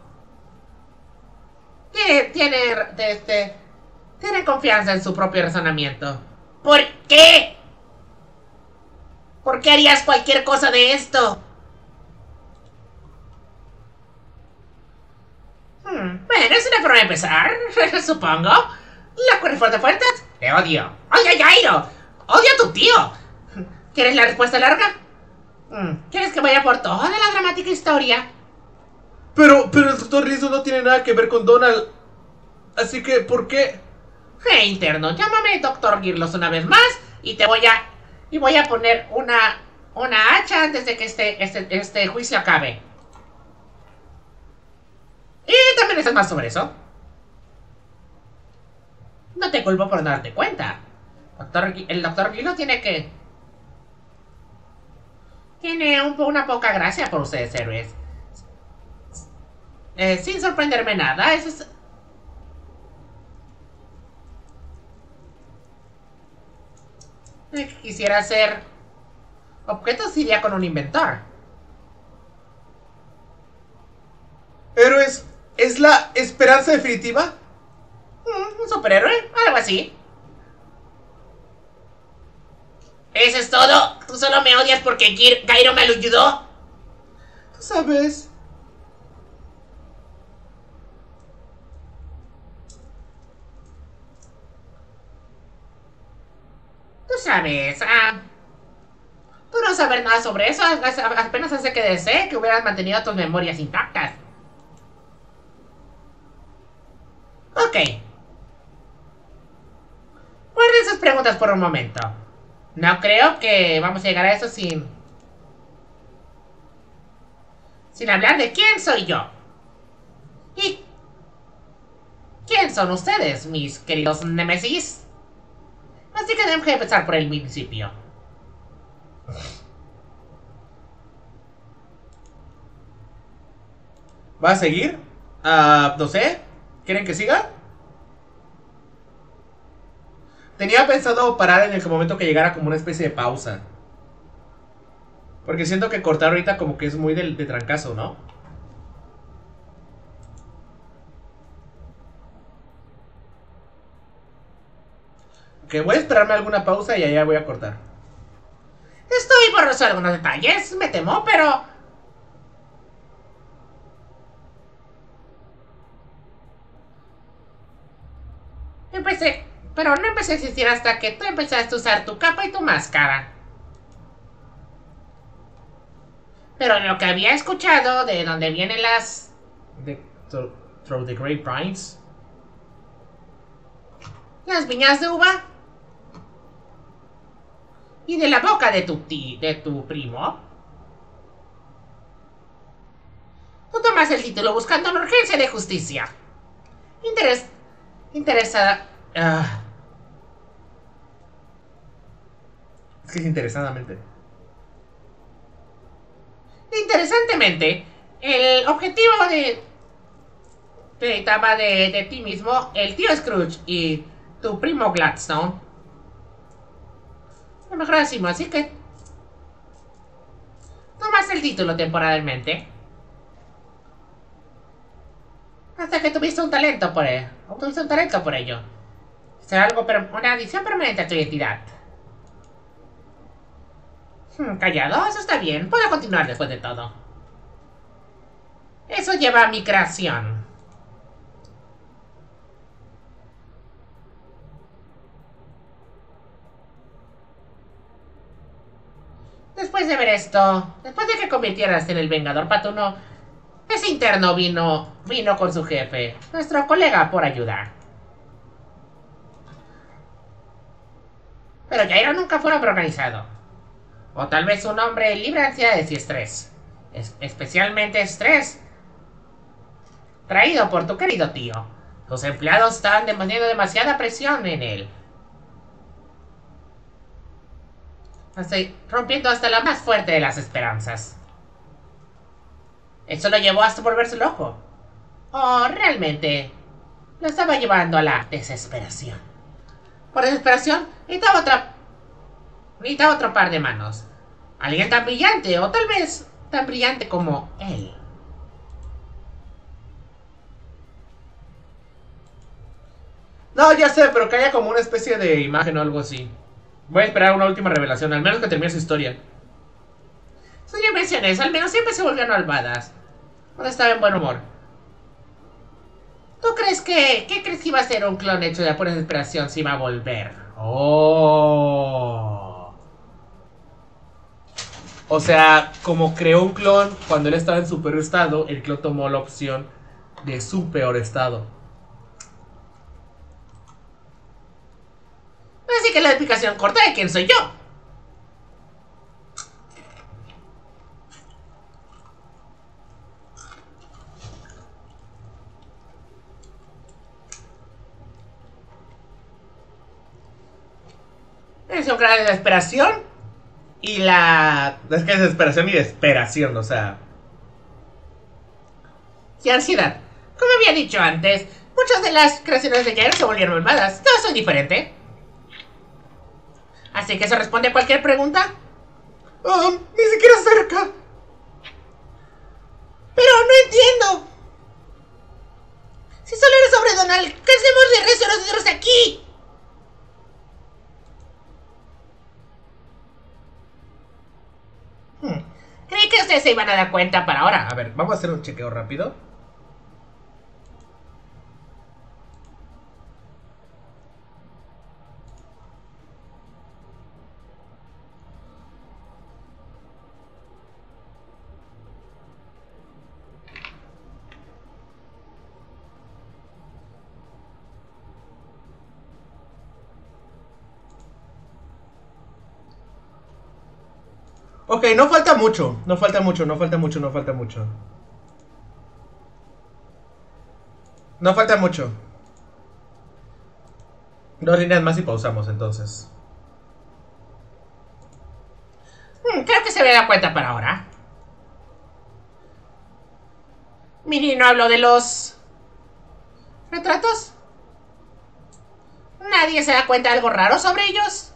Tiene confianza en su propio razonamiento. ¿Por qué? ¿Por qué harías cualquier cosa de esto? Bueno, es una forma de empezar, supongo. La corre fuerte. Te odio. ¡Odio a Jairo! ¡Odio a tu tío! ¿Quieres la respuesta larga? ¿Quieres que vaya por toda la dramática historia? Pero el doctor Rizzo no tiene nada que ver con Donald. Así que, ¿por qué? Interno, llámame Dr. Kirlos una vez más y voy a poner una hacha antes de que este juicio acabe. Y también estás más sobre eso. No te culpo por no darte cuenta. El Dr. Kirlos tiene una poca gracia por ustedes, héroes. Sin sorprenderme nada, eso es... Quisiera hacer objetos, iría con un inventor. ¿Héroes es la esperanza definitiva? ¿Un superhéroe? Algo así. ¿Eso es todo? ¿Tú solo me odias porque Jairo me lo ayudó? Tú sabes... Tú sabes, tú no sabes nada sobre eso, apenas hace que desee que hubieras mantenido tus memorias intactas. Ok. Guarden esas preguntas por un momento. No creo que vamos a llegar a eso sin hablar de quién soy yo. ¿Y quién son ustedes, mis queridos Némesis? Así que tenemos que empezar por el principio. ¿Va a seguir? No sé. ¿Quieren que siga? Tenía pensado parar en el momento que llegara como una especie de pausa. Porque siento que cortar ahorita como que es muy de trancazo, ¿no? Que voy a esperarme alguna pausa y allá voy a cortar. Estoy borroso de algunos detalles, me temo, pero... Pero no empecé a existir hasta que tú empezaste a usar tu capa y tu máscara. Pero lo que había escuchado de donde vienen las... Through the grapevines. Las viñas de uva. Y de la boca de tu primo. Tú tomas el título buscando una urgencia de justicia. Interesada... Es que es interesadamente. Interesantemente, el objetivo de ti mismo, el tío Scrooge y tu primo Gladstone, lo mejor decimos, así que tomas el título temporalmente hasta que tuviste un talento por él, o tuviste un talento por ello. Será algo, una adición permanente a tu identidad. Callado, eso está bien. Puedo continuar después de todo. Eso lleva a mi creación. Después de ver esto, después de que convirtieras en el Vengador Patuno, ese interno vino con su jefe, nuestro colega, por ayuda. Pero Jairo nunca fue un hombre organizado. O tal vez un hombre libre de ansiedades y estrés. Especialmente estrés traído por tu querido tío. Los empleados estaban poniendo demasiada presión en él. Rompiendo hasta la más fuerte de las esperanzas. Eso lo llevó hasta volverse loco. O realmente lo estaba llevando a la desesperación. Por desesperación, necesitaba otro par de manos. Alguien tan brillante, o tal vez tan brillante como él. No, ya sé, pero que haya como una especie de imagen o algo así. Voy a esperar una última revelación, al menos que termine su historia. Sus invenciones, al menos siempre se volvieron malvadas. Cuando estaba en buen humor. ¿Tú crees que... ¿Qué crees que iba a ser un clon hecho de pura desesperación si iba a volver? Oh. O sea, como creó un clon cuando él estaba en su peor estado, el clon tomó la opción de su peor estado. Así que la explicación corta de quién soy yo. Es un gran desesperación. Y la... Es que es desesperación y desesperación, o sea... Y ansiedad. Como había dicho antes, muchas de las creaciones de Jairo se volvieron malvadas. Yo soy diferente. Así que eso responde a cualquier pregunta. Ni siquiera cerca. Pero no entiendo. Si solo eres sobre Donald, ¿qué hacemos de resto de nosotros aquí? Creí que ustedes se iban a dar cuenta para ahora. A ver, vamos a hacer un chequeo rápido. Ok, no falta mucho. No falta mucho, no falta mucho, no falta mucho. No falta mucho. 2 líneas más y pausamos entonces. Creo que se me da cuenta para ahora. Mini no habló de los retratos. ¿Nadie se da cuenta de algo raro sobre ellos?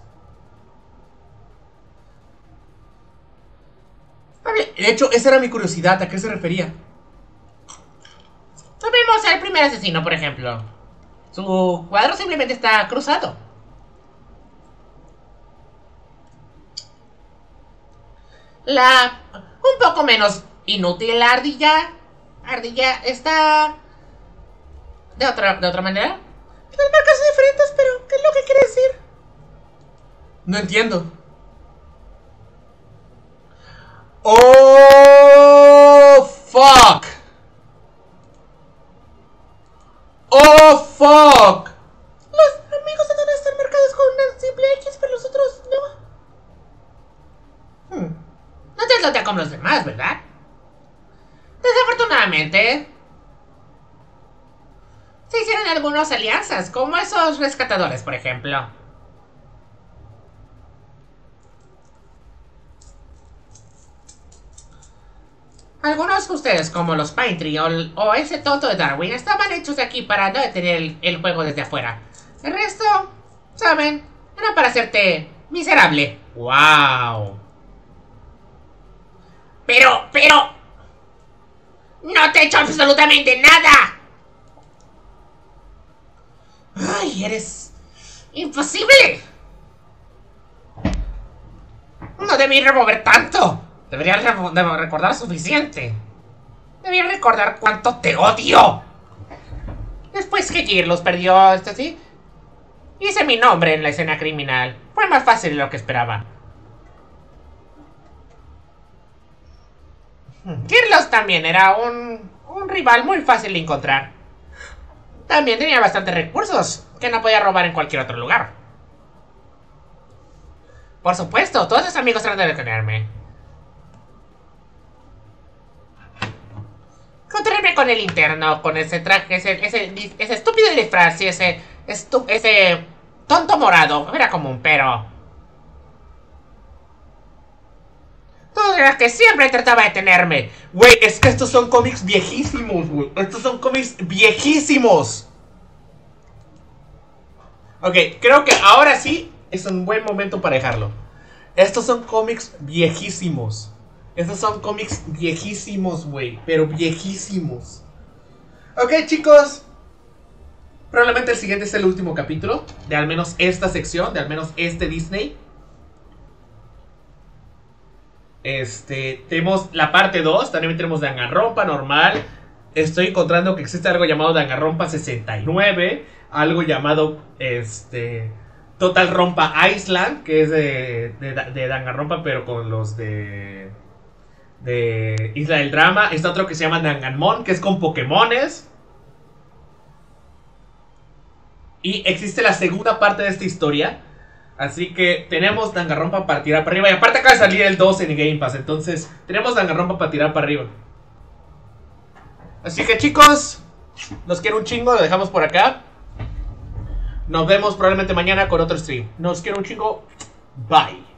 De hecho, esa era mi curiosidad. ¿A qué se refería? Tomemos al primer asesino, por ejemplo. Su cuadro simplemente está cruzado. Un poco menos inútil la ardilla. Ardilla está... ¿De otra manera? Las marcas son diferentes, pero ¿qué es lo que quiere decir? No entiendo. ¡Oh, fuck! ¡Oh, fuck! Los amigos de Donna están marcados con una simple X, pero los otros no. No te lotea como los demás, ¿verdad? Desafortunadamente, se hicieron algunas alianzas, como esos rescatadores, por ejemplo. Algunos de ustedes, como los Pine Tree o ese tonto de Darwin, estaban hechos de aquí para no detener el juego desde afuera. El resto, ¿saben? Era para hacerte miserable. ¡Wow! Pero... ¡No te he hecho absolutamente nada! ¡Ay, eres... imposible! No debí remover tanto. Debería recordar suficiente. Debería recordar cuánto te odio. Después que Gearloose perdió, ¿sí? Hice mi nombre en la escena criminal. Fue más fácil de lo que esperaba. Gearloose también era un rival muy fácil de encontrar. También tenía bastantes recursos que no podía robar en cualquier otro lugar. Por supuesto, todos sus amigos tratan de detenerme. Encontrarme con el interno, con ese traje, ese estúpido disfraz y ese tonto morado. Era común, pero... Tú eras que siempre trataba de detenerme. Güey, es que estos son cómics viejísimos, güey. Estos son cómics viejísimos. Ok, creo que ahora sí es un buen momento para dejarlo. Estos son cómics viejísimos. Estos son cómics viejísimos, güey. Pero viejísimos. Ok, chicos. Probablemente el siguiente es el último capítulo. De al menos esta sección. De al menos este Disney. Tenemos la parte 2. También tenemos Danganronpa normal. Estoy encontrando que existe algo llamado Danganronpa 69. Algo llamado Total Rompa Island, que es de Danganronpa, pero con los de Isla del Drama. Está otro que se llama Danganmon, que es con Pokémones. Y existe la segunda parte de esta historia. Así que tenemos Danganronpa para tirar para arriba. Y aparte acaba de salir el 2 en Game Pass. Entonces tenemos Danganronpa para tirar para arriba. Así que chicos, los quiero un chingo, lo dejamos por acá. Nos vemos probablemente mañana con otro stream. Nos quiero un chingo. Bye.